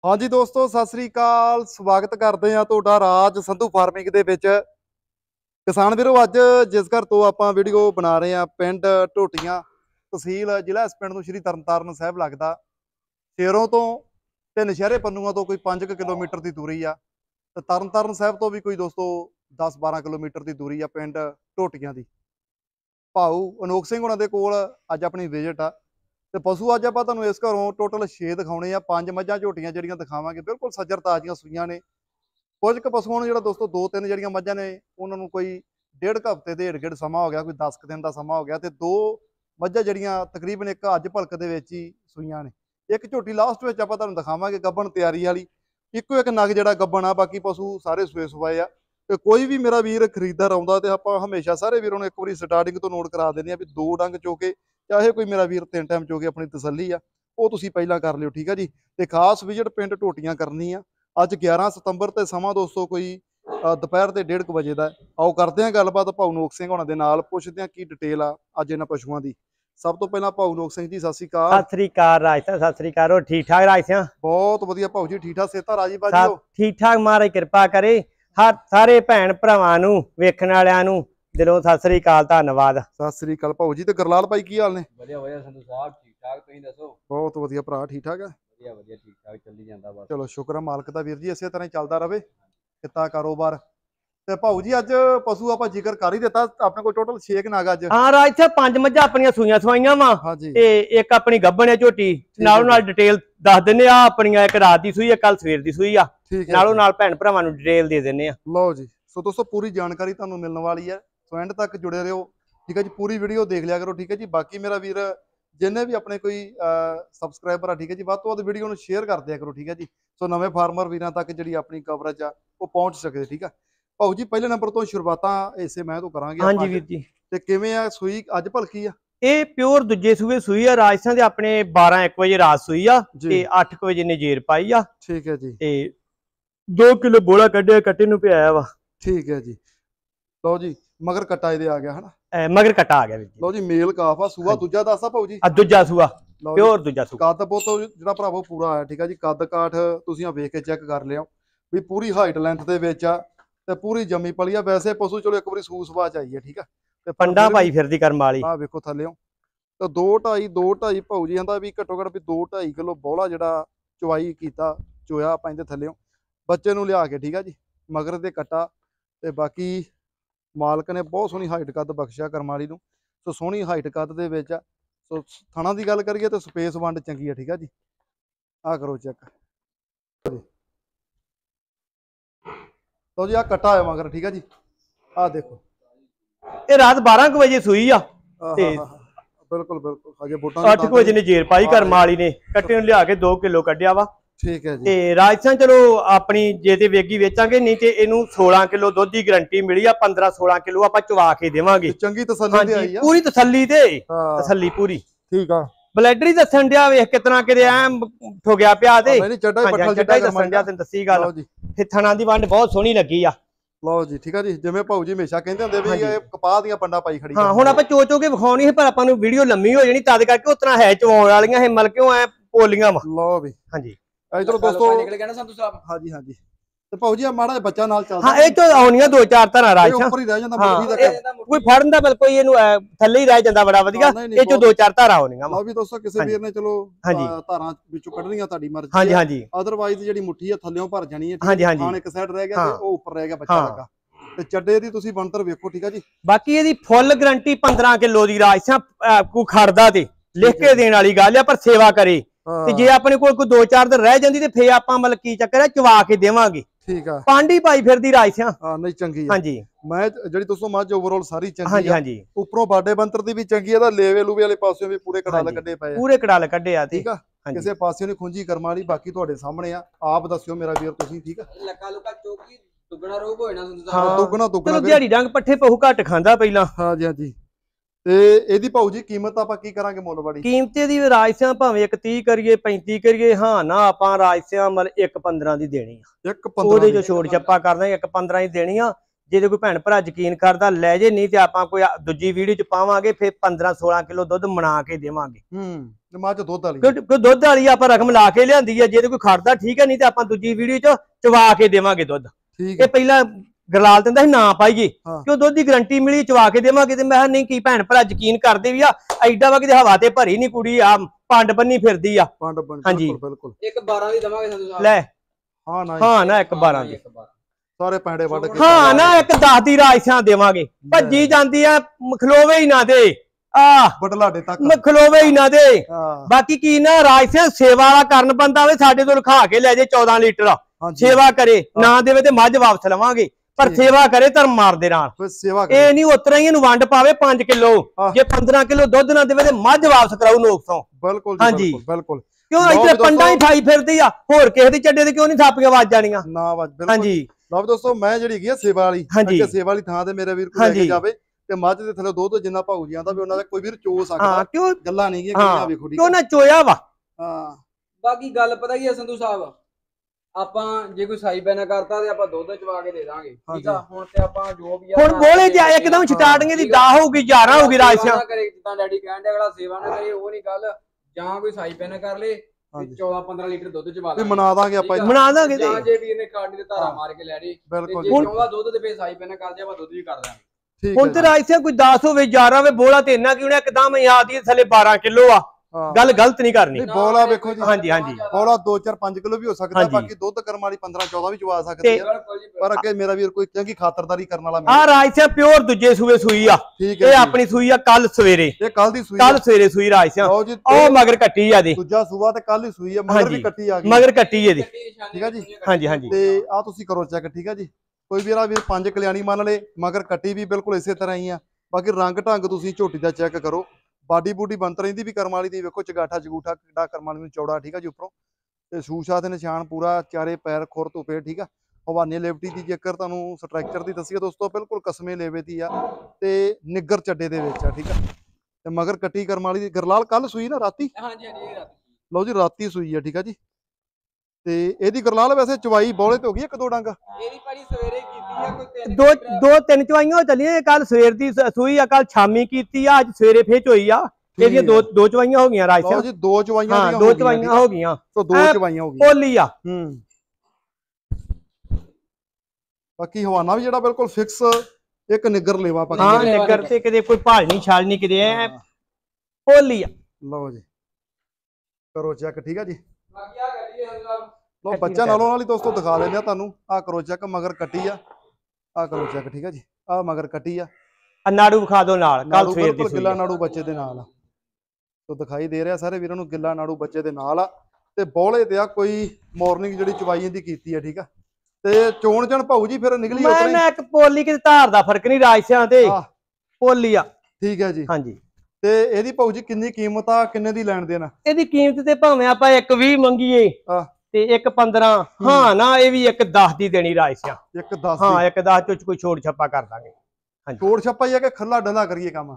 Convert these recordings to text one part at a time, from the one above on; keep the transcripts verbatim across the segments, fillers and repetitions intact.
हाँ जी दोस्तों सत श्री अकाल स्वागत करते हैं तुहाडा राज संधू फार्मिंग दे विच। किसान वीरो अज जिस घर तो आपां वीडियो बना रहे हैं पिंड ढोटियां तहसील जिला इस पिंड नूं श्री तरनतारन साहिब लगदा। शेरों तो ते नशहरे पन्नुआं तो कोई पाँच किलोमीटर की दूरी आ ते तरनतारन साहिब तो भी कोई दोस्तों दस बारह किलोमीटर की दूरी आ पिंड ढोटियां दी। भाऊ अनोख सिंह होणां दे कोल अज अपनी विजिट आ ਤੇ ਪਸ਼ੂ ਅੱਜ ਆਪਾਂ ਤੁਹਾਨੂੰ ਇਸ ਘਰੋਂ ਟੋਟਲ ਛੇ ਦਿਖਾਉਣੇ ਆ। ਪੰਜ ਮੱਝਾਂ ਝੋਟੀਆਂ ਜਿਹੜੀਆਂ ਦਿਖਾਵਾਂਗੇ ਬਿਲਕੁਲ ਸੱਜਰ ਤਾਜ਼ੀਆਂ ਸੂਈਆਂ ਨੇ। ਕੁਝ ਕੁ ਪਸ਼ੂਆਂ ਨੂੰ ਜਿਹੜਾ ਦੋਸਤੋ ਦੋ ਤਿੰਨ ਜਿਹੜੀਆਂ ਮੱਝਾਂ ਨੇ ਉਹਨਾਂ ਨੂੰ ਕੋਈ ਡੇਢ ਕੁ ਹਫ਼ਤੇ ਦੇ ਏੜ-ਗੇੜ ਸਮਾਂ ਹੋ ਗਿਆ, ਕੋਈ ਦਸ ਕੁ ਦਿਨ ਦਾ ਸਮਾਂ ਹੋ ਗਿਆ ਤੇ ਦੋ ਮੱਝਾਂ ਜਿਹੜੀਆਂ ਤਕਰੀਬਨ ਇੱਕ ਅੱਜ ਭਲਕ ਦੇ ਵਿੱਚ ਹੀ ਸੂਈਆਂ ਨੇ। ਇੱਕ ਝੋਟੀ ਲਾਸਟ ਵਿੱਚ ਆਪਾਂ ਤੁਹਾਨੂੰ ਦਿਖਾਵਾਂਗੇ ਗੱਬਣ ਤਿਆਰੀ ਵਾਲੀ, ਇੱਕੋ ਇੱਕ ਨਗ ਜਿਹੜਾ ਗੱਬਣ ਆ, ਬਾਕੀ ਪਸ਼ੂ ਸਾਰੇ ਸੂਏ ਸੁਆਏ ਆ। ਤੇ ਕੋਈ ਵੀ ਮੇਰਾ ਵੀਰ ਖਰੀਦਦਾਰ ਆਉਂਦਾ ਤੇ ਆਪਾਂ ਹਮੇਸ਼ਾ ਸਾਰੇ ਵੀਰਾਂ ਨੂੰ ਇੱਕ ਵਾਰੀ ਸਟਾਰਟਿੰਗ ਤੋਂ ਨੋਟ ਕਰਾ ਦਿੰਦੇ ਆ ਵੀ ਦੋ ਡੰਗ ਚੋ ਕੇ ਚਾਹੇ ਕੋਈ ਮੇਰਾ ਵੀਰ ਤਿੰਨ ਟਾਈਮ ਚੋ ਕੇ ਆਪਣੀ ਤਸੱਲੀ ਆ ਉਹ ਤੁਸੀਂ ਪਹਿਲਾਂ ਕਰ ਲਿਓ, ਠੀਕ ਆ ਜੀ। ਤੇ ਖਾਸ ਵਿਜ਼ਿਟ ਪਿੰਡ ਢੋਟੀਆਂ ਕਰਨੀ ਆ ਅੱਜ ਗਿਆਰਾਂ ਸਤੰਬਰ ਤੇ ਸਮਾਂ ਦੋਸਤੋ ਕੋਈ ਦੁਪਹਿਰ ਦੇ ਡੇਢ ਕੁ ਵਜੇ ਦਾ। ਆਓ ਕਰਦੇ ਹਾਂ ਗੱਲਬਾਤ ਭਾਊ ਨੋਕ ਸਿੰਘ ਹੋਣਾ ਦੇ ਨਾਲ, ਪੁੱਛਦੇ ਹਾਂ ਕੀ ਡਿਟੇਲ ਆ ਅੱਜ ਇਹਨਾਂ ਪਸ਼ੂਆਂ ਦੀ। ਸਭ ਤੋਂ ਪਹਿਲਾਂ ਭਾਊ ਨੋਕ ਸਿੰਘ ਜੀ ਸਤਿ ਸ਼੍ਰੀ ਅਕਾਲ। ਸਤਿ ਸ਼੍ਰੀ ਅਕਾਲ ਰਾਜ ਸਾਹਿਬ, ਸਤਿ ਸ਼੍ਰੀ ਅਕਾਲ। ਠੀਕ ਠਾਕ ਰਾਜ ਸਾਹਿਬ? ਬਹੁਤ ਵਧੀਆ ਭਾਊ ਜੀ, ਠੀਕ ਠਾਕ ਸੇਤਾ ਰਾਜੀ ਬਾਜੀ ਹੋ? ਠੀਕ ਠਾਕ, ਮਹਾਰਾਜ ਕਿਰਪਾ ਕਰੇ। ਹਰ ਸਾਰੇ ਭੈਣ ਭਰਾਵਾਂ ਨੂੰ ਵੇਖਣ ਵਾਲਿਆਂ ਨੂੰ ਦਿਲੋਂ ਸਤਿ ਸ੍ਰੀ ਅਕਾਲ, ਧੰਨਵਾਦ। ਸਤਿ ਸ੍ਰੀ ਅਕਾਲ ਭਾਊ ਜੀ। ਤੇ ਗਰਲਾਲ ਭਾਈ ਕੀ ਹਾਲ ਨੇ? ਵਧੀਆ ਵਧੀਆ ਸੰਧੂ ਸਾਹਿਬ, ਠੀਕ ਠਾਕ, ਤੁਸੀਂ ਦੱਸੋ? ਬਹੁਤ ਵਧੀਆ ਭਰਾ, ਠੀਕ ਠਾਕ ਆ? ਵਧੀਆ ਵਧੀਆ, ਠੀਕ ਠਾਕ ਚੱਲੀ ਜਾਂਦਾ ਬਸ। ਚਲੋ ਸ਼ੁਕਰ ਆ ਮਾਲਕ ਦਾ ਵੀਰ ਜੀ, ਇਸੇ ਤਰ੍ਹਾਂ ਹੀ ਚੱਲਦਾ ਰਵੇ ਕਿੱਤਾ ਕਾਰੋਬਾਰ। ਤੇ ਭਾਊ ਜੀ ਅੱਜ ਪਸ਼ੂ ਆਪਾਂ ਜ਼ਿਕਰ ਕਰ ਹੀ ਦਿੱਤਾ, ਆਪਣੇ ਕੋਲ ਟੋਟਲ ਛੇ ਨਗ ਅੱਜ। ਹਾਂ ਰਾਜ ਸਾਹਿਬ, ਪੰਜ ਮੱਝਾਂ ਆਪਣੀਆਂ ਸੂਈਆਂ ਸਵਾਈਆਂ ਵਾ ਤੇ ਇੱਕ ਆਪਣੀ ਗੱਭਣ ਹੈ ਝੋਟੀ। ਨਾਲੋਂ ਨਾਲ ਡਿਟੇਲ ਦੱਸ ਦਿੰਨੇ ਆ, ਆਪਣੀਆਂ ਇੱਕ ਰਾਤ ਦੀ ਸੂਈ ਆ, ਕੱਲ ਸਵੇਰ ਦੀ ਸੂਈ ਆ, ਨਾਲੋਂ ਨਾਲ ਭੈਣ ਭਰਾਵਾਂ ਨੂੰ ਡਿਟੇਲ ਦੇ ਦਿੰਨੇ ਆ। ਲਓ ਜੀ, ਸੋ ਦੋਸਤੋ ਪੂਰੀ ਜਾਣਕਾਰੀ ਤੁਹਾਨੂੰ ਮਿਲਣ ਵਾਲੀ ਹੈ, ਸੋ ਐਂਡ ਤੱਕ ਜੁੜੇ ਰਹੋ, ਠੀਕ ਹੈ ਜੀ। ਪੂਰੀ ਵੀਡੀਓ ਦੇਖ ਲਿਆ ਕਰੋ, ਠੀਕ ਹੈ ਜੀ। ਬਾਕੀ ਮੇਰਾ ਵੀਰ ਜਿੰਨੇ ਵੀ ਆਪਣੇ ਕੋਈ ਸਬਸਕ੍ਰਾਈਬਰ ਆ, ਠੀਕ ਹੈ ਜੀ, ਵੱਧ ਤੋਂ ਵੱਧ ਵੀਡੀਓ ਨੂੰ ਸ਼ੇਅਰ ਕਰ ਦਿਆ ਕਰੋ, ਠੀਕ ਹੈ ਜੀ। ਸੋ ਨਵੇਂ ਫਾਰਮਰ ਵੀਰਾਂ ਤੱਕ ਜਿਹੜੀ ਆਪਣੀ ਕਵਰੇਜ ਆ ਉਹ ਪਹੁੰਚ ਸਕੇ, ਠੀਕ ਆ। ਭਾਊ ਜੀ ਪਹਿਲੇ ਨੰਬਰ ਤੋਂ ਸ਼ੁਰੂਆਤਾਂ ਇਸੇ ਮੈਂ ਤੋਂ ਕਰਾਂਗੇ। ਹਾਂਜੀ ਵੀਰ ਜੀ। ਤੇ ਕਿਵੇਂ ਆ ਸੂਈ ਅੱਜ ਭਲਕੀ ਆ? ਇਹ ਪਿਓਰ ਦੂਜੇ ਸੂਏ ਸੂਈ ਆ ਰਾਜ ਸਾਹਿਬ ਦੇ। ਆਪਣੇ ਬਾਰਾਂ ਇੱਕ ਵਜੇ ਰਾਤ ਸੂਈ ਆ ਤੇ ਅੱਠ ਕੁ ਵਜੇ ਨਜੇਰ ਪਾਈ ਆ, ਠੀਕ ਹੈ ਜੀ। ਤੇ ਦੋ ਕਿਲੋ ਬੋਲਾ ਕੱਢਿਆ, ਕੱਟੇ ਨੂੰ ਪਿਆਇਆ ਵਾ, ਠੀਕ ਹੈ ਜੀ। ਲਓ ਜੀ ਮਗਰ ਕਟਾ ਇਹਦੇ ਆ ਗਿਆ ਹਨਾ, ਮਗਰ ਕਟਾ ਆ ਗਿਆ ਵੀਰ ਜੀ। ਲਓ ਜੀ ਮੇਲ ਕਾਫ ਆ, ਸੂਆ ਦੂਜਾ ਦੱਸਾ ਭਾਊ ਜੀ? ਆ ਦੂਜਾ ਸੂਆ, ਪਿਓਰ ਦੂਜਾ ਸੂਆ। ਕੱਦ ਬਹੁਤ ਜਿਹੜਾ ਭਰਾਵੋ ਪੂਰਾ ਆਇਆ, ਠੀਕ ਆ ਜੀ। ਕੱਦ ਕਾਠ ਤੁਸੀਂ ਆ ਵੇਖ ਕੇ ਚੈੱਕ ਕਰ ਲਿਓ ਵੀ ਪੂਰੀ ਹਾਈਟ ਲੈਂਥ ਦੇ ਵਿੱਚ ਆ ਤੇ ਪੂਰੀ ਜੰਮੀ ਪਲੀ ਆ। ਵੈਸੇ ਪਸ਼ੂ ਚਲੋ ਇੱਕ ਵਾਰੀ ਸੂ ਸਵਾ ਚਾਹੀਏ, ਠੀਕ ਆ। ਤੇ ਪੰਡਾ ਪਾਈ ਫਿਰਦੀ ਕਰਮ ਵਾਲੀ ਆ ਵੇਖੋ ਥੱਲਿਓ ਤੇ ਦੋ ਢਾਈ ਦੋ ਢਾਈ ਭਾਊ ਜੀ ਕਹਿੰਦਾ ਵੀ ਘੱਟੋ ਘੱਟ ਵੀ ਦੋ ਢਾਈ ਕਿਲੋ ਬੋਲਾ ਜਿਹੜਾ ਚਵਾਈ ਕੀਤਾ ਚੋਇਆ ਆਪਾਂ ਇਹਦੇ ਥੱਲਿਓ ਬੱਚੇ ਨੂੰ ਲਿਆ ਕੇ, ਠੀਕ ਆ ਜੀ। ਮਗਰ ਦੇ ਕੱਟਾ ਤੇ ਬਾਕੀ ਮਾਲਕ ਨੇ ਬਹੁਤ ਸੋਹਣੀ ਹਾਈਟ ਕੱਦ ਬਖਸ਼ਿਆ ਕਰਮ ਵਾਲੀ ਨੂੰ। ਸੋ ਸੋਹਣੀ ਹਾਈਟ ਕੱਦ ਦੇ ਵਿੱਚ ਆ। ਸੋ ਥਣਾ ਦੀ ਗੱਲ ਕਰੀਏ ਤਾਂ ਸਪੇਸ ਵੰਡ ਚੰਗੀ ਆ, ਠੀਕ ਆ ਜੀ। ਆ ਕਰੋ ਚੈੱਕ। ਲਓ ਜੀ ਆ ਕੱਟਾ ਆਇਆ ਮਗਰ, ਠੀਕ ਆ ਜੀ। ਆ ਦੇਖੋ ਇਹ ਰਾਤ ਬਾਰਾਂ ਕੁ ਵਜੇ ਸੂਈ ਆ ਤੇ ਬਿਲਕੁਲ ਬਿਲਕੁਲ ਹਜੇ ਬੋਟਾਂ ਅੱਠ ਕੁ ਵਜੇ ਨੇ ਜੇਰ ਪਾਈ ਕਰਮ ਵਾਲੀ ਨੇ। ਕੱਟੇ ਨੂੰ ਲਿਆ ਕੇ ਦੋ ਕਿਲੋ ਕੱਢਿਆ ਵਾ, ਠੀਕ ਹੈ ਜੀ। ਤੇ ਰਾਜਸਥਾਨ ਚਲੋ ਆਪਣੀ ਜੇ ਤੇ ਵੇਗੀ ਵੇਚਾਂਗੇ, ਨਹੀਂ ਤੇ ਇਹਨੂੰ ਸੋਲਾਂ ਕਿਲੋ ਦੁੱਧ ਦੀ ਗਰੰਟੀ ਮਿਲੀ ਆ। ਪੰਦਰਾਂ ਸੋਲਾਂ ਕਿਲੋ ਆਪਾਂ ਚਵਾ ਕੇ ਦੇਵਾਂਗੇ। ਚੰਗੀ ਤਸੱਲੀ ਤੇ ਆਈ ਆ, ਪੂਰੀ ਤਸੱਲੀ ਤੇ ਤਸੱਲੀ ਪੂਰੀ, ਠੀਕ ਆ। ਬਲੈਡਰੀ ਦੱਸਣ ਡਿਆ, ਵੇਖ ਕਿਤਨਾ ਕਿਤੇ ਐ ਠੋਗਿਆ ਪਿਆ ਤੇ ਚੱਡਾ ਹੀ ਪੱਠਾ ਚੱਡਾ ਹੀ ਦੱਸਣ ਡਿਆ, ਤੈਨੂੰ ਦੱਸੀ ਗੱਲ। ਤੇ ਥਣਾ ਦੀ ਵੰਡ ਬਹੁਤ ਸੋਹਣੀ ਲੱਗੀ ਆ। ਲਓ ਜੀ ਠੀਕ ਆ ਜੀ। ਜਿਵੇਂ ਭਾਊ ਜੀ ਹਮੇਸ਼ਾ ਕਹਿੰਦੇ ਹੁੰਦੇ ਵੀ ਇਹ ਕਪਾਹ ਦੀਆਂ ਪੰਡਾ ਪਾਈ ਖੜੀ। ਹਾਂ ਹੁਣ ਆਪਾਂ ਚੋ ਚੋ ਕੇ ਵਿਖਾਉਣੀ ਹੈ, ਪਰ ਆਪਾਂ ਨੂੰ ਵੀਡੀਓ ਲੰਮੀ ਹੋ ਜਾਣੀ, ਤਦ ਕਰਕੇ ਉਤਨਾ ਹੈ ਚਵਾਉਣ ਵਾਲੀਆਂ ਇਹ ਮਲ ਕਿਉਂ ਐ ਪੋਲੀਆਂ ਵਾ। ਲਓ ਵੀ ਹਾਂਜੀ ਇਧਰੋਂ ਦੋਸਤੋ ਨਿਕਲ ਗਿਆ ਨਾ ਸੰਧੂ ਸਾਹਿਬ। ਹਾਂਜੀ ਹਾਂਜੀ। ਤੇ ਭਾਊ ਜੀ ਆ ਮਾੜਾ ਬੱਚਾ ਨਾਲ ਚੱਲਦਾ। ਹਾਂ ਇਹ ਤੋਂ ਆਉਣੀਆਂ ਦੋ ਚਾਰ ਧਾਰਾਂ ਰਾਜ ਉੱਪਰ ਹੀ ਰਹਿ ਜਾਂਦਾ ਮੁਰਗੀ ਦਾ, ਕੋਈ ਫੜਨ ਦਾ ਬਲ ਕੋਈ ਇਹਨੂੰ ਥੱਲੇ ਹੀ ਰਹਿ ਜਾਂਦਾ ਬੜਾ ਵਧੀਆ। ਇਹ ਚੋਂ ਦੋ ਚਾਰ ਧਾਰਾਂ ਆਉਣੀਆਂ ਵਾ। ਲਓ ਵੀ ਦੋਸਤੋ ਕਿਸੇ ਵੀਰ ਨੇ ਚਲੋ ਧਾਰਾਂ ਵਿੱਚੋਂ ਕੱਢਣੀਆਂ ਤੁਹਾਡੀ ਮਰਜ਼ੀ। ਹਾਂਜੀ ਹਾਂਜੀ। ਅਦਰਵਾਈਜ਼ ਜਿਹੜੀ ਮੁੱਠੀ ਆ ਥੱਲਿਓਂ ਭਰ ਜਾਣੀ ਹੈ, ਹਾਂਜੀ ਹਾਂਜੀ। ਖਾਣ ਇੱਕ ਸਾਈਡ ਰਹਿ ਗਿਆ ਤੇ ਉਹ ਉੱਪਰ ਰਹਿ ਗਿਆ ਬੱਚਾ ਲੱਗਾ। ਤੇ ਚੱਡੇ ਦੀ ਤੁਸੀਂ ਬਣਤਰ ਵੇਖੋ, ਠੀਕ ਆ ਜੀ। ਬਾਕੀ ਇਹਦੀ ਫੁੱਲ ਗਰੰਟੀ ਪੰਦਰਾਂ ਕਿਲੋ ਦੀ ਰਾਜ ਸਾਹਿਬ। ਕੋ ਖੜਦਾ ਤੇ ਲਿਖ ਕੇ ਦੇਣ ਵਾਲੀ ਗੱਲ ਆ, ਪਰ ਸੇਵਾ ਕਰੇ ਤੇ ਜੇ ਆਪਣੇ ਕੋਲ ਕੋਈ ਦੋ ਚਾਰ ਦਿਨ ਰਹਿ ਜਾਂਦੀ ਤੇ ਫੇਰ ਆਪਾਂ ਮਤਲਬ ਕੀ ਚੱਕਰ ਹੈ ਚਵਾ ਕੇ ਦੇਵਾਂਗੇ, ਠੀਕ ਆ। ਪਾਂਡੀ ਪਾਈ ਫਿਰਦੀ ਰਾਜ ਸਾਹਿਬ। ਹਾਂ ਨਹੀਂ ਚੰਗੀ ਆ। ਹਾਂਜੀ ਮੈਂ ਜਿਹੜੀ ਦੋਸਤੋ ਮੱਝ ਓਵਰਆਲ ਸਾਰੀ ਚੰਗੀ ਆ। ਹਾਂਜੀ ਹਾਂਜੀ। ਉੱਪਰੋਂ ਬਾਡੇ ਬੰਤਰ ਦੀ ਵੀ ਚੰਗੀ ਆ, ਇਹਦਾ ਲੇਵੇ ਲੂਵੇ ਵਾਲੇ ਪਾਸਿਓਂ ਵੀ ਪੂਰੇ ਕੜਾਲ ਕੱਢੇ ਪਏ ਆ, ਪੂਰੇ ਕੜਾਲ ਕੱਢੇ ਆ, ਠੀਕ ਆ। ਕਿਸੇ ਪਾਸਿਓਂ ਨਹੀਂ ਖੁੰਝੀ ਕਰਮ ਵਾਲੀ। ਬਾਕੀ ਤੁਹਾਡੇ ਸਾਹਮਣੇ ਆ, ਆਪ ਦੱਸਿਓ ਮੇਰਾ ਵੀਰ ਤੁਸੀਂ, ਠੀਕ ਆ। ਲੱਕਾ ਲੁਕਾ ਚੋਕੀ ਦੁੱਗਣਾ ਰੋਗ ਹੋਇਆ ਨਾ ਸੰਧੂ ਸਾਹਿਬ। ਦੁੱਗਣਾ ਦੁੱਗਣਾ ਦਿਹਾੜੀ ਡੰਗ ਪੱਠੇ ਪਹੂ ਘੱਟ ਖਾਂਦਾ ਪਹਿਲਾਂ। ਹਾਂਜੀ ਹਾਂਜੀ। ਤੇ ਇਹਦੀ ਭਾਊ ਜੀ ਕੀਮਤ ਆਪਾਂ ਕੀ ਕਰਾਂਗੇ ਮੁੱਲ ਵਾਲੀ? ਕੀਮਤ ਦੀ ਰਾਜ ਸਾਹਿਬ ਭਾਵੇਂ ਇੱਕ ਤੀਹ ਕਰੀਏ ਪੈਂਤੀ ਕਰੀਏ, ਹਾਂ ਨਾ ਆਪਾਂ ਰਾਜ ਸਾਹਿਬ ਮਤਲਬ ਇੱਕ ਪੰਦਰਾਂ ਦੀ ਦੇਣੀ ਆ। ਇੱਕ ਪੰਦਰਾਂ ਉਹਦੇ ਜੋ ਛੋੜ ਛੱਪਾ ਕਰਦਾ ਇੱਕ ਪੰਦਰਾਂ ਦੀ ਦੇਣੀ ਆ। ਜੇ ਕੋਈ ਭੈਣ ਭਰਾ ਯਕੀਨ ਕਰਦਾ ਲੈ ਜੇ, ਨਹੀਂ ਤੇ ਆਪਾਂ ਕੋਈ ਦੂਜੀ ਵੀਡੀਓ ਚ ਪਾਵਾਂਗੇ, ਫਿਰ ਪੰਦਰਾਂ ਸੋਲਾਂ ਕਿਲੋ ਦੁੱਧ ਮਨਾ ਕੇ ਦੇਵਾਂਗੇ। ਹੂੰ ਮੱਝ ਦੁੱਧ ਵਾਲੀ ਕੋਈ ਦੁੱਧ ਵਾਲੀ ਆਪਾਂ ਰਕਮ ਲਾ ਕੇ ਲਿਆਂਦੀ ਆ, ਜੇ ਤੇ ਕੋਈ ਖੜਦਾ ਠੀਕ ਹੈ, ਨਹੀਂ ਤੇ ਆਪਾਂ ਦੂਜੀ ਵੀਡੀਓ ਚ ਚਵਾ ਕੇ ਦੇਵਾਂਗੇ ਦੁੱਧ। ਠੀਕ ਇਹ ਪਹਿਲਾਂ ਗਰਲਾਲ ਦਿੰਦਾ ਸੀ ਨਾ ਪਾਈਏ, ਹਾਂ। ਕਿਉਂ ਦੁੱਧ ਦੀ ਗਰੰਟੀ ਮਿਲੀ ਚਵਾ ਕੇ ਦੇਵਾਂਗੇ। ਤੇ ਮੈਂ ਕਿਹਾ ਨਹੀਂ, ਕੀ ਭੈਣ ਭਰਾ ਯਕੀਨ ਕਰਦੇ ਵੀ ਆ, ਐਡਾ ਵਾ ਕਿਤੇ ਹਵਾ ਤੇ ਭਰੀ ਨਹੀਂ ਕੁੜੀ ਆ, ਪੰਡ ਬੰਨੀ ਫਿਰਦੀ ਆ। ਪੰਡ ਬੰਨੀ ਹਾਂਜੀ ਬਿਲਕੁਲ। ਇੱਕ ਬਾਰਾਂ ਦੀ ਦਵਾਂਗੇ ਸੰਧੂ ਸਾਹਿਬ। ਲੈ ਹਾਂ ਨਾ ਹਾਂ ਨਾ ਇੱਕ ਬਾਰਾਂ ਦੀ, ਸਾਰੇ ਪੈਂਡੇ ਵੱਢ ਕੇ ਹਾਂ ਨਾ ਇੱਕ ਦਸ ਦੀ ਰਾਜਸਾਂ ਦੇਵਾਂਗੇ। ਭੱਜੀ ਜਾਂਦੀ ਆ, ਖਲੋਵੇ ਹੀ ਨਾ ਦੇ, ਆ ਬਟਲਾਡੇ ਤੱਕ ਖਲੋਵੇ ਹੀ ਨਾ ਦੇ। ਹਾਂ ਬਾਕੀ ਕੀ ਨਾ ਰਾਜਸਾਂ ਸੇਵਾ ਵਾਲਾ ਕਰਨ ਬੰਦਾ ਵੇ, ਸਾਡੇ ਤੋਂ ਲਿਖਾ ਕੇ ਲੈ ਜੇ ਚੌਦਾਂ ਲੀਟਰ ਸੇਵਾ ਕਰੇ, ਨਾ ਦੇਵੇ ਤੇ ਮੱਝ ਵਾਪਸ ਲਵਾਂਗੇ, ਪਰ ਸੇਵਾ ਕਰੇ ਧਰਮ ਮਾਰਦੇ ਨਾਲ। ਫਿਰ ਸੇਵਾ ਇਹ ਨਹੀਂ ਉਤਰਾ ਹੀ ਇਹਨੂੰ ਵੰਡ ਪਾਵੇ ਪੰਜ ਕਿਲੋ, ਜੇ ਪੰਦਰਾਂ ਕਿਲੋ ਦੁੱਧ ਨਾ ਦੇਵੇ ਤੇ ਮੱਝ ਵਾਪਸ ਕਰਾਉ ਨੋਕ ਤੋਂ। ਬਿਲਕੁਲ ਹਾਂਜੀ ਬਿਲਕੁਲ। ਕਿਉਂ ਇੱਥੇ ਪੰਡਾਂ ਹੀ ਖਾਈ ਫਿਰਦੀ ਆ, ਹੋਰ ਕਿਸੇ ਦੀ ਚੱਡੇ ਤੇ ਕਿਉਂ ਨਹੀਂ ਥਾਪੀਆਂ ਵੱਜ ਜਾਣੀਆਂ ਨਾ ਵੱਜ। ਹਾਂਜੀ ਲਓ ਦੋਸਤੋ, ਮੈਂ ਜਿਹੜੀ ਹੈਗੀ ਆ ਸੇਵਾ ਵਾਲੀ, ਅੱਗੇ ਸੇਵਾ ਵਾਲੀ ਥਾਂ ਤੇ ਮੇਰੇ ਵੀਰ ਕੋਲ ਲੈ ਕੇ ਜਾਵੇ ਤੇ ਮੱਝ ਦੇ ਥੱਲੇ ਦੁੱਧ ਜਿੰਨਾ ਭਾਊ ਜੀ ਆਂਦਾ ਵੀ ਉਹਨਾਂ ਦਾ ਕੋਈ ਵੀਰ ਚੋ ਸਕਦਾ। ਹਾਂ ਕਿਉਂ ਗੱਲਾਂ ਨਹੀਂ ਗੀਆਂ ਕਿੰਨਾ ਵੇਖੋ ਠੀਕ ਕਿਉਂ ਨਾ ਚੋਇਆ ਵਾ। ਹਾਂ ਬਾਕੀ ਗੱਲ ਪਤਾ ਕੀ ਹੈ ਸੰਧੂ ਸਾਹਿਬ, ਆਪਾਂ ਜੇ ਕੋਈ ਸਾਈ ਬੈਨਾ ਕਰਤਾ ਤੇ ਆਪਾਂ ਦੁੱਧ ਚਵਾ ਕੇ ਦੇ ਦਾਂਗੇ, ਠੀਕ ਆ। ਹੁਣ ਤੇ ਆਪਾਂ ਜੋ ਵੀ ਹੁਣ ਬੋਲੇ ਤੇ ਇੱਕਦਮ ਸਟਾਰਟਿੰਗ ਦੀ ਦਸ ਹੋਊਗੀ ਗਿਆਰਾਂ ਹੋਊਗੀ ਰਾਜਸਿਆਂ ਕਰੇ, ਜਿੱਦਾਂ ਡੈਡੀ ਕਹਿੰਦੇ ਅਗਲਾ ਸੇਵਾ ਨਾ ਕਰੇ, ਉਹ ਨਹੀਂ ਗੱਲ। ਜਾਂ ਕੋਈ ਸਾਈ ਬੈਨਾ ਕਰ ਲੇ, ਚੌਦਾਂ ਪੰਦਰਾਂ ਲੀਟਰ ਦੁੱਧ ਚਵਾ ਦਾਂਗੇ, ਮਨਾ ਦਾਂਗੇ ਆਪਾਂ, ਮਨਾ ਦਾਂਗੇ। ਜਾਂ ਜੇ ਵੀ ਇਹਨੇ ਕਾਰਡ ਦੇ ਧਾਰਾ ਮਾਰ ਕੇ ਲੈ ਰੇ, ਬਿਲਕੁਲ। ਜੇ ਚੌਦਾਂ ਦੁੱਧ ਤੇ ਫੇਰ ਸਾਈ ਬੈਨਾ ਕਰਦੇ ਆਪਾਂ ਦੁੱਧ ਵੀ ਕਰ ਦਾਂਗੇ। ਹੁਣ ਤੇ ਰਾਜਸਿਆਂ ਕੋਈ ਦਸ ਹੋਵੇ ਗਿਆਰਾਂ ਹੋਵੇ, ਬੋਲਾ ਤੇ ਇੰਨਾ ਕਿਉਂ ਨਾ ਇੱਕਦਮ ਯਾਦ ਹੀ ਥੱਲੇ ਬਾਰਾਂ ਕਿਲੋ ਆ, ਗੱਲ ਗਲਤ ਨਹੀਂ ਕਰਨੀ। ਬੋਲਾ ਵੇਖੋ ਜੀ, ਹਾਂਜੀ ਹਾਂਜੀ ਬੋਲਾ ਦੋ ਚਾਰ ਪੰਜ ਕਿਲੋ ਵੀ ਹੋ ਸਕਦਾ, ਬਾਕੀ ਦੁੱਧ ਕਰਮ ਵਾਲੀ ਪੰਦਰਾਂ ਚੌਦਾਂ ਵੀ ਚਵਾ ਸਕਦੀ ਹੈ। ਪਰ ਅੱਗੇ ਮੇਰਾ ਵੀਰ ਕੋਈ ਚੰਗੀ ਖਾਤਰਦਾਰੀ ਕਰਨ ਵਾਲਾ ਆ ਰਾਜਸਿਆਂ ਪਿਓਰ ਦੂਜੇ ਸੂਏ ਸੂਈ ਆ, ਇਹ ਆਪਣੀ ਸੂਈ ਆ ਕੱਲ ਸਵੇਰੇ, ਇਹ ਕੱਲ ਦੀ ਸੂਈ, ਕੱਲ ਸਵੇਰੇ ਸੂਈ ਰਾਜਸਿਆਂ। ਉਹ ਮਗਰ ਕੱਟੀ ਆ ਦੇ, ਦੂਜਾ ਸੂਆ ਤੇ ਕੱਲ ਹੀ ਸੂਈ ਆ, ਮਗਰ ਵੀ ਕੱਟੀ ਆ ਗਈ, ਮਗਰ ਕੱਟੀ ਇਹਦੀ, ਠੀਕ ਆ ਜੀ। ਹਾਂਜੀ ਹਾਂਜੀ ਤੇ ਆ ਤੁਸੀਂ ਕਰੋ ਚੈੱਕ, ਠੀਕ ਆ ਜੀ। ਕੋਈ ਵੀਰਾ ਵੀਰ ਪੰਜ ਕਲਿਆਣੀ ਮੰਨ ਲੇ, ਮਗਰ ਕੱਟੀ ਵੀ ਬਿਲਕੁਲ ਇਸੇ ਤਰ੍ਹਾਂ ਹੀ ਆ। ਬਾਕੀ ਰੰਗ ਢੰਗ ਤੁਸੀਂ ਝੋਟੀ ਦਾ ਚੈੱਕ ਕਰੋ, ਬਾਡੀ ਬੂਡੀ ਬੰਤ ਰਹਿੰਦੀ ਵੀ ਕਰਮ ਵਾਲੀ ਦੀ, ਵੇਖੋ ਚਗਾਠਾ ਚਗੂਠਾ ਕਿੱਡਾ ਕਰਮ ਵਾਲੀ ਨੂੰ ਚੌੜਾ, ਠੀਕ ਆ ਜੀ। ਉੱਪਰੋਂ ਤੇ ਸ਼ੂਸ਼ਾ ਦੇ ਨਿਸ਼ਾਨ ਪੂਰਾ, ਚਾਰੇ ਪੈਰ ਖੁਰ ਤੋਂ ਪੇ, ਠੀਕ ਆ। ਹਵਾਨੇ ਲੇਵਟੀ ਦੀ ਜੇਕਰ ਤੁਹਾਨੂੰ ਸਟਰਕਚਰ ਦੀ ਦੱਸੀਏ ਦੋਸਤੋ, ਬਿਲਕੁਲ ਕਸਮੇ ਲੇਵੇ ਦੀ ਆ ਤੇ ਨਿੱਗਰ ਚੱਡੇ ਦੇ ਵਿੱਚ ਆ, ਠੀਕ ਆ। ਤੇ ਮਗਰ ਕੱਟੀ ਕਰਮ ਵਾਲੀ ਦੀ। ਗਰਲਾਲ ਕੱਲ ਸੂਈ ਨਾ ਰਾਤੀ? ਹਾਂਜੀ ਹਾਂਜੀ ਰਾਤੀ। ਲਓ ਜੀ ਰਾਤੀ ਸੂਈ ਆ, ਠੀਕ ਆ ਜੀ। ਤੇ ਇਹਦੀ ਗਰਲਾਲ ਵੈਸੇ ਚਵਾਈ ਬੋਲੇ ਤੇ ਹੋ ਗਈ ਇੱਕ ਦੋ ਡੰਗ? ਇਹਦੀ ਭਾਜੀ ਸਵੇਰੇ ਕੀਤੀ ਆ, ਕੋਈ ਤਿੰਨ ਦੋ ਦੋ ਤਿੰਨ ਚਵਾਈਆਂ ਹੋ ਚੱਲੀਆਂ, ਕੱਲ ਸਵੇਰ ਦੀ ਸੂਈ ਆ, ਕੱਲ ਸ਼ਾਮੀ ਕੀਤੀ ਆ, ਅੱਜ ਸਵੇਰੇ ਫੇਚ ਹੋਈ ਆ। ਇਹਦੀਆਂ ਦੋ ਦੋ ਚਵਾਈਆਂ ਹੋ ਗਈਆਂ ਰਾਜਸਿਆਂ। ਲਓ ਜੀ ਦੋ ਚਵਾਈਆਂ ਹਾਂ ਦੋ ਚਵਾਈਆਂ ਹੋ ਗਈਆਂ, ਤੋਂ ਦੋ ਚਵਾਈਆਂ ਹੋ ਗਈਆਂ, ਪੋਲੀ ਆ। ਹੂੰ ਬਾਕੀ ਹਵਾਨਾ ਵੀ ਜਿਹੜਾ ਬਿਲਕੁਲ ਫਿਕਸ ਇੱਕ ਨਿੱਗਰ ਲੇਵਾ ਪਾ, ਹਾਂ ਨਿੱਗਰ ਤੇ ਕਿਤੇ ਕੋਈ ਭਾਲ ਨਹੀਂ ਛਾਲ ਨਹੀਂ ਕਿਤੇ ਐ ਪੋਲੀ ਆ। ਲਓ ਜੀ ਕਰੋ ਚੈੱਕ, ਠੀਕ ਆ ਜੀ। ਬਾਕੀ ਆ ਗੱਡੀ ਹੈ ਸੰਧੂ ਲਓ ਬੱਚਾ ਨਾਲੋਂ ਨਾਲ ਹੀ ਦੋਸਤੋ ਦਿਖਾ ਦਿੰਦੇ ਆ ਤੁਹਾਨੂੰ। ਆ ਕਰੋ ਚੈੱਕ, ਮਗਰ ਕੱਟੀ ਆ, ਆ ਕਰੋ ਚੈੱਕ, ਠੀਕ ਆ ਜੀ। ਆ ਮਗਰ ਕੱਟੀ ਆ, ਨਾੜੂ ਵਿਖਾ ਦੋ ਨਾਲ, ਕੱਲ ਸਵੇਰ ਦੀ ਗਿੱਲਾ ਨਾੜੂ ਬੱਚੇ ਦੇ ਨਾਲ ਆ, ਤੋ ਦਿਖਾਈ ਦੇ ਰਿਹਾ ਸਾਰੇ ਵੀਰਾਂ ਨੂੰ, ਗਿੱਲਾ ਨਾੜੂ ਬੱਚੇ ਦੇ ਨਾਲ ਆ। ਤੇ ਬੋਲੇ ਤੇ ਆ ਕੋਈ ਮਾਰਨਿੰਗ ਜਿਹੜੀ ਚਵਾਈ ਦੀ ਕੀਤੀ ਆ, ਠੀਕ ਆ। ਤੇ ਚੋਣ ਜਣ ਭਾਊ ਜੀ ਫਿਰ ਨਿਕਲੀ ਮੈਂ ਨਾ ਇੱਕ ਪੋਲੀ ਕਿਤੇ ਧਾਰ ਦਾ ਫਰਕ ਨਹੀਂ ਰਾਜਸਿਆਂ ਤੇ, ਪੋਲੀ ਆ, ਠੀਕ ਹੈ ਜੀ। ਹਾਂਜੀ ਤੇ ਇਹਦੀ ਭਾਊ ਜੀ ਕਿੰਨੀ ਕੀਮਤ ਆ, ਕਿੰਨੇ ਦੀ ਲੈਣ ਦੇਣਾ? ਇਹਦੀ ਕੀਮਤ ਤੇ ਭਾਵੇਂ ਆਪਾਂ ਇੱਕ ਵੀਹ ਮੰਗੀਏ ਤੇ ਇੱਕ ਪੰਦਰਾਂ, ਹਾਂ ਨਾ ਇਹ ਵੀ ਇੱਕ ਦਸ ਦੀ ਦੇਣੀ ਰਾਜਸਿਆਂ। ਇੱਕ ਦਸ? ਹਾਂ ਇੱਕ ਦਸ ਚ ਕੋਈ ਛੋੜ ਛੱਪਾ ਕਰ ਦਾਂਗੇ। ਹਾਂਜੀ ਛੋੜ ਛੱਪਾ ਹੀ ਆ ਕਿ ਖੱਲਾ ਡਲਾ ਕਰੀਏ ਕੰਮ?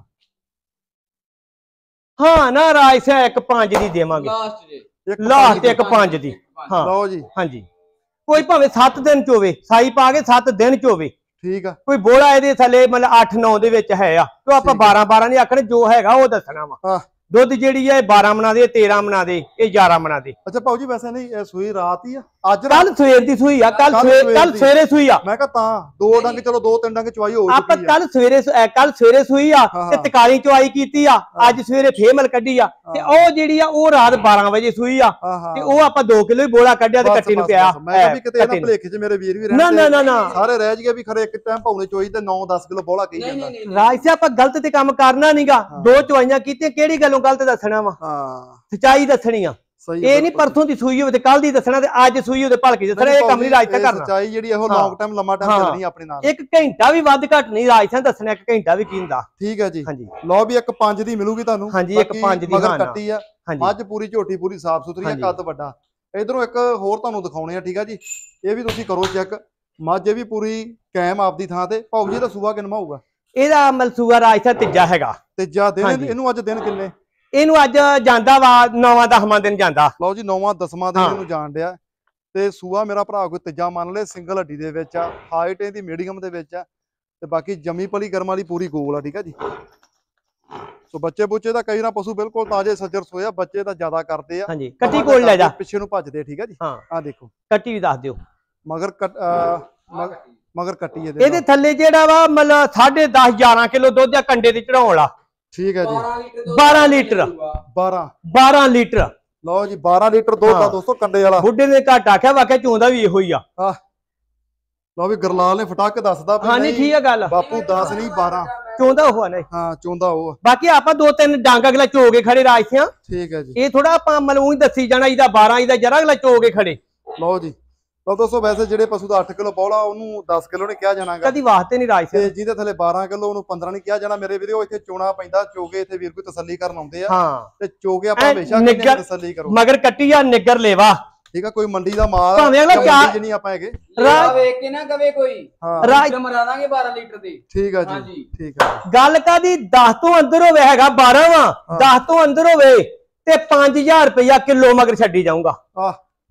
ਹਾਂ ਨਾ ਰਾਜਸਿਆਂ ਇੱਕ ਪੰਜ ਦੀ ਦੇਵਾਂਗੇ ਲਾਸਟ ਜੀ, ਲਾਸਟ ਇੱਕ ਪੰਜ ਦੀ। ਹਾਂ ਲਓ ਜੀ ਹਾਂਜੀ, ਕੋਈ ਭਾਵੇਂ ਸੱਤ ਦਿਨ ਚ ਹੋਵੇ, ਸਾਈ ਪਾ ਕੇ ਸੱਤ ਦਿਨ ਚ ਹੋਵੇ, ਠੀਕ ਆ। ਕੋਈ ਬੋਲਾ ਇਹਦੇ ਥੱਲੇ ਮਤਲਬ ਅੱਠ ਨੌ ਦੇ ਵਿੱਚ ਹੈ ਆ, ਕਿਉਂ ਆਪਾਂ ਬਾਰਾਂ ਬਾਰਾਂ ਨਹੀਂ ਆਖਣੇ, ਜੋ ਹੈਗਾ ਉਹ ਦੱਸਣਾ ਵਾ। ਦੁੱਧ ਜਿਹੜੀ ਹੈ ਬਾਰਾਂ ਮਣਾ ਦੇ, ਤੇਰਾਂ ਮਣਾ ਦੇ, ਇਹ ਗਿਆਰਾਂ ਮਣਾ ਦੇ। ਅੱਛਾ ਭਾਊ ਜੀ ਵੈਸੇ ਨਹੀਂ ਇਹ ਸੂਈ ਰਾਤ ਹੀ ਆ? ਅੱਜ ਕੱਲ ਸਵੇਰ ਦੀ ਸੂਈ ਆ, ਕੱਲ ਸਵੇਰ ਕੱਲ ਸਵੇਰੇ ਸੂਈ ਆ। ਮੈਂ ਕਿਹਾ ਤਾਂ ਦੋ ਡੰਗ, ਚਲੋ ਦੋ ਤਿੰਨ ਡੰਗ ਚਵਾਈ ਹੋ ਚੁੱਕੀ ਆ। ਆਪਾਂ ਕੱਲ ਸਵੇਰੇ ਕੱਲ ਸਵੇਰੇ ਸੂਈ ਆ ਤੇ ਤਕਾਲੀ ਚਵਾਈ ਕੀਤੀ ਆ, ਅੱਜ ਸਵੇਰੇ ਫੇਮਲ ਕੱਢੀ ਆ। ਤੇ ਉਹ ਜਿਹੜੀ ਆ ਉਹ ਰਾਤ ਬਾਰਾਂ ਵਜੇ ਸੂਈ ਆ, ਤੇ ਉਹ ਆਪਾਂ ਦੋ ਕਿਲੋ ਹੀ ਬੋਲਾ ਕੱਢਿਆ ਤੇ ਕੱਟੀ ਨੂੰ ਪਿਆ। ਮੈਂ ਕਿਹਾ ਵੀ ਕਿਤੇ ਇਹਨਾਂ ਭਲੇਖੇ ਚ ਮੇਰੇ ਵੀਰ ਵੀ ਰਹਿਣ, ਨਾ ਨਾ ਨਾ ਨਾ ਸਾਰੇ ਰਹਿ ਜਗੇ ਵੀ ਖਰੇ ਇੱਕ ਟਾਈਮ ਭਾਊ ਨੇ ਚੋਈ ਤੇ ਨੌ ਦਸ ਕਿਲੋ ਬੋਲਾ ਕਹੀ ਜਾਂਦਾ। ਰਾਜਸਿਆ ਆਪਾਂ ਗਲਤ ਤੇ ਕੰਮ ਕਰਨਾ ਨਹੀਂਗਾ, ਦੋ ਚਵਾਈਆਂ ਕੀਤੀਆਂ, ਕਿਹੜੀ ਗੱਲੋਂ ਗਲਤ ਦੱਸਣਾ ਵਾ? ਹਾਂ ਸਚਾਈ ਦੱਸਣੀ ਆ। ਇਹ ਨਹੀਂ ਪਰਸੋਂ ਦੀ ਸੂਈ ਹੋਵੇ ਤੇ ਕੱਲ ਦੀ ਦੱਸਣਾ ਤੇ ਅੱਜ ਸੂਈ ਹੋਵੇ ਭਲਕੇ ਦੱਸਣਾ, ਇਹ ਕੰਮ ਨਹੀਂ ਰਾਜਸਿਆ ਕਰਨਾ। ਸਚਾਈ ਜਿਹੜੀ ਇਹੋ ਲੌਂਗ ਟਾਈਮ ਲੰਮਾ ਟਾਈਮ ਚੱਲਣੀ ਆਪਣੇ ਨਾਲ। ਇੱਕ ਘੰਟਾ ਵੀ ਵੱਧ ਘੱਟ ਨਹੀਂ ਰਾਜਸਿਆ ਦੱਸਣਾ, ਇੱਕ ਘੰਟਾ ਵੀ ਕੀ ਹੁੰਦਾ। ਠੀਕ ਹੈ ਜੀ। ਹਾਂਜੀ ਲਓ ਵੀ ਇੱਕ ਪੰਜ ਦੀ ਮਿਲੂਗੀ ਤੁਹਾਨੂੰ। ਹਾਂਜੀ ਇੱਕ ਪੰਜ ਦੀ ਮਗਰ ਕੱਟੀ ਆ, ਅੱਜ ਪੂਰੀ ਝੋਟੀ ਪੂਰੀ ਸਾਫ ਸੁਥਰੀ ਆ, ਕੱਦ ਵੱਡਾ। ਇਧਰੋਂ ਇੱਕ ਹੋਰ ਤੁਹਾਨੂੰ ਦਿਖਾਉਣੇ ਆ, ਠੀਕ ਆ ਜੀ। ਇਹ ਵੀ ਤੁਸੀਂ ਕਰੋ ਚੈੱਕ, ਮੱਝ ਵੀ ਪੂਰੀ ਕਾਇਮ ਆਪਦੀ ਥਾਂ ਤੇ। ਭਾਊ ਜੀ ਦਾ ਸੂਆ ਕਿੰਨਾ ਹੋਊਗਾ ਇਹਦਾ? ਮਲਸੂਆ ਰਾਜਸਿਆ ਤੀਜਾ ਹੈਗਾ, ਤੀਜਾ ਦਿਨ। ਇਹਨੂੰ ਅੱਜ ਦਿਨ ਕਿੰਨੇ? ਇਹਨੂੰ ਅੱਜ ਜਾਂਦਾ ਵਾ ਨੌਵਾਂ ਦਸਵਾਂ ਦਿਨ ਜਾਂਦਾ। ਲਓ ਜੀ ਨੌਵਾਂ ਦਸਵਾਂ ਦਿਨ ਇਹਨੂੰ ਜਾਣ ਡਿਆ। ਤੇ ਸੂਆ ਮੇਰਾ ਭਰਾ ਕੋਈ ਤੀਜਾ ਮੰਨ ਲੈ, ਸਿੰਗਲ ਹੱਡੀ ਦੇ ਵਿੱਚ ਆ, ਹਾਈਟ ਇਹਦੀ ਮੀਡੀਅਮ ਦੇ ਵਿੱਚ ਆ, ਤੇ ਬਾਕੀ ਜੰਮੀ ਪਲੀ ਕਰਮ ਵਾਲੀ ਪੂਰੀ ਗੋਲ ਆ, ਠੀਕ ਆ ਜੀ। ਸੋ ਬੱਚੇ ਬੁੱਚੇ ਦਾ ਕਈ ਨਾ ਪਸ਼ੂ ਬਿਲਕੁਲ ਤਾਜ਼ੇ ਸੱਜਰ ਸੋਇਆ, ਬੱਚੇ ਤਾਂ ਜ਼ਿਆਦਾ ਕਰਦੇ ਆ। ਹਾਂਜੀ ਕੱਟੀ ਕੋਲ ਲੈ ਜਾ, ਪਿੱਛੇ ਨੂੰ ਭੱਜਦੇ। ਠੀਕ ਹੈ ਜੀ। ਹਾਂ ਆ ਦੇਖੋ ਕੱਟੀ ਵੀ ਦੱਸ ਦਿਓ ਮਗਰ ਮਗਰ ਕੱਟੀ ਇਹਦੇ ਇਹਦੇ ਥੱਲੇ ਜਿਹੜਾ ਵਾ ਮਤਲਬ ਸਾਢੇ ਦਸ ਗਿਆਰਾਂ ਕਿਲੋ ਦੁੱਧ ਆ ਕੰਡੇ ਤੇ ਚੜਾਉਣ ਵਾਲਾ। ਠੀਕ ਹੈ ਜੀ। ਬਾਰਾਂ ਲੀਟਰ ਬਾਰਾਂ ਬਾਰਾਂ ਲੀਟਰ ਲਓ ਜੀ, ਬਾਰਾਂ ਲੀਟਰ ਦੁੱਧ ਆ ਦੋਸਤੋ ਕੰਡੇ ਵਾਲਾ। ਬੁੱਢੇ ਨੇ ਘੱਟ ਆਖਿਆ, ਵਾਕਿਆ ਚੋਂਦਾ ਵੀ ਇਹੋ ਹੀ ਆ। ਆਹ ਲਓ ਵੀ ਗਰਲਾਲ ਨੇ ਫਟਾਕ ਦੱਸਦਾ। ਹਾਂਜੀ ਠੀਕ ਆ ਗੱਲ, ਬਾਪੂ ਦਸ ਨਹੀਂ ਬਾਰਾਂ ਚੋਂਦਾ ਉਹ ਆ। ਨਹੀਂ ਹਾਂ ਚੋਂਦਾ ਉਹ। ਬਾਕੀ ਆਪਾਂ ਦੋ ਤਿੰਨ ਡਾਂਗ ਅਗਲਾ ਚੋ ਕੇ ਖੜੇ ਰਾਜਸਿਆਂ। ਠੀਕ ਹੈ ਜੀ। ਇਹ ਥੋੜਾ ਆਪਾਂ ਮਤਲਬ ਉਹੀ ਦੱਸੀ ਜਾਣਾ ਇਹਦਾ ਬਾਰਾਂ ਇਹਦਾ ਜਰਾ ਅਗਲਾ ਚੋ ਕੇ ਖੜੇ। ਲਓ ਜੀ, ਲਓ ਦੋਸਤੋ ਵੈਸੇ ਜਿਹੜੇ ਪਸ਼ੂ ਦਾ ਅੱਠ ਕਿਲੋ ਬੌਲਾ ਉਹਨੂੰ ਦਸ ਕਿਲੋ ਨੇ ਕਿਹਾ ਜਾਣਾਗਾ, ਕਦੀ ਵਾਸਤੇ ਨਹੀਂ ਰਾਜਸਿਆਂ। ਤੇ ਜਿਹਦੇ ਥੱਲੇ ਬਾਰਾਂ ਕਿਲੋ ਉਹਨੂੰ ਪੰਦਰਾਂ ਨਹੀਂ ਕਿਹਾ ਜਾਣਾ। ਮੇਰੇ ਵੀਰੋ ਇੱਥੇ ਚੋਣਾ ਪੈਂਦਾ, ਚੋਗੇ ਇੱਥੇ ਵੀਰ ਕੋਈ ਤਸੱਲੀ ਕਰਨ ਆਉਂਦੇ ਆ। ਹਾਂ ਤੇ ਚੋਗੇ ਆਪਾਂ ਹਮੇਸ਼ਾ ਕਹਿੰਦੇ ਤਸੱਲੀ ਕਰੋ। ਮਗਰ ਕੱਟੀ ਆ ਨਿੱਗਰ ਲੇਵਾ। ਠੀਕ ਆ, ਕੋਈ ਮੰਡੀ ਦਾ ਮਾਲ ਭਾਵੇਂ ਅਗਲਾ ਚਾਰ ਜਿੰਨੀ ਆਪਾਂ ਹੈਗੇ ਰਾਹ ਵੇਖ ਕੇ ਨਾ ਕਵੇ ਕੋਈ ਹਾਂ ਰਾਜ ਮਰਾ ਦਾਂਗੇ ਬਾਰਾਂ ਲੀਟਰ ਦੀ। ਠੀਕ ਆ ਜੀ। ਹਾਂਜੀ ਠੀਕ ਆ। ਗੱਲ ਕਾਦੀ ਦਸ ਤੋਂ ਅੰਦਰ ਹੋਵੇ ਹੈਗਾ ਬਾਰਾਂ ਵਾ, ਦਸ ਤੋਂ ਅੰਦਰ ਹੋਵੇ ਤੇ ਪੰਜ ਹਜ਼ਾਰ ਰੁਪਇਆ ਕਿਲੋ ਮਗਰ ਛੱਡੀ ਜਾਊਗਾ। ਆਹ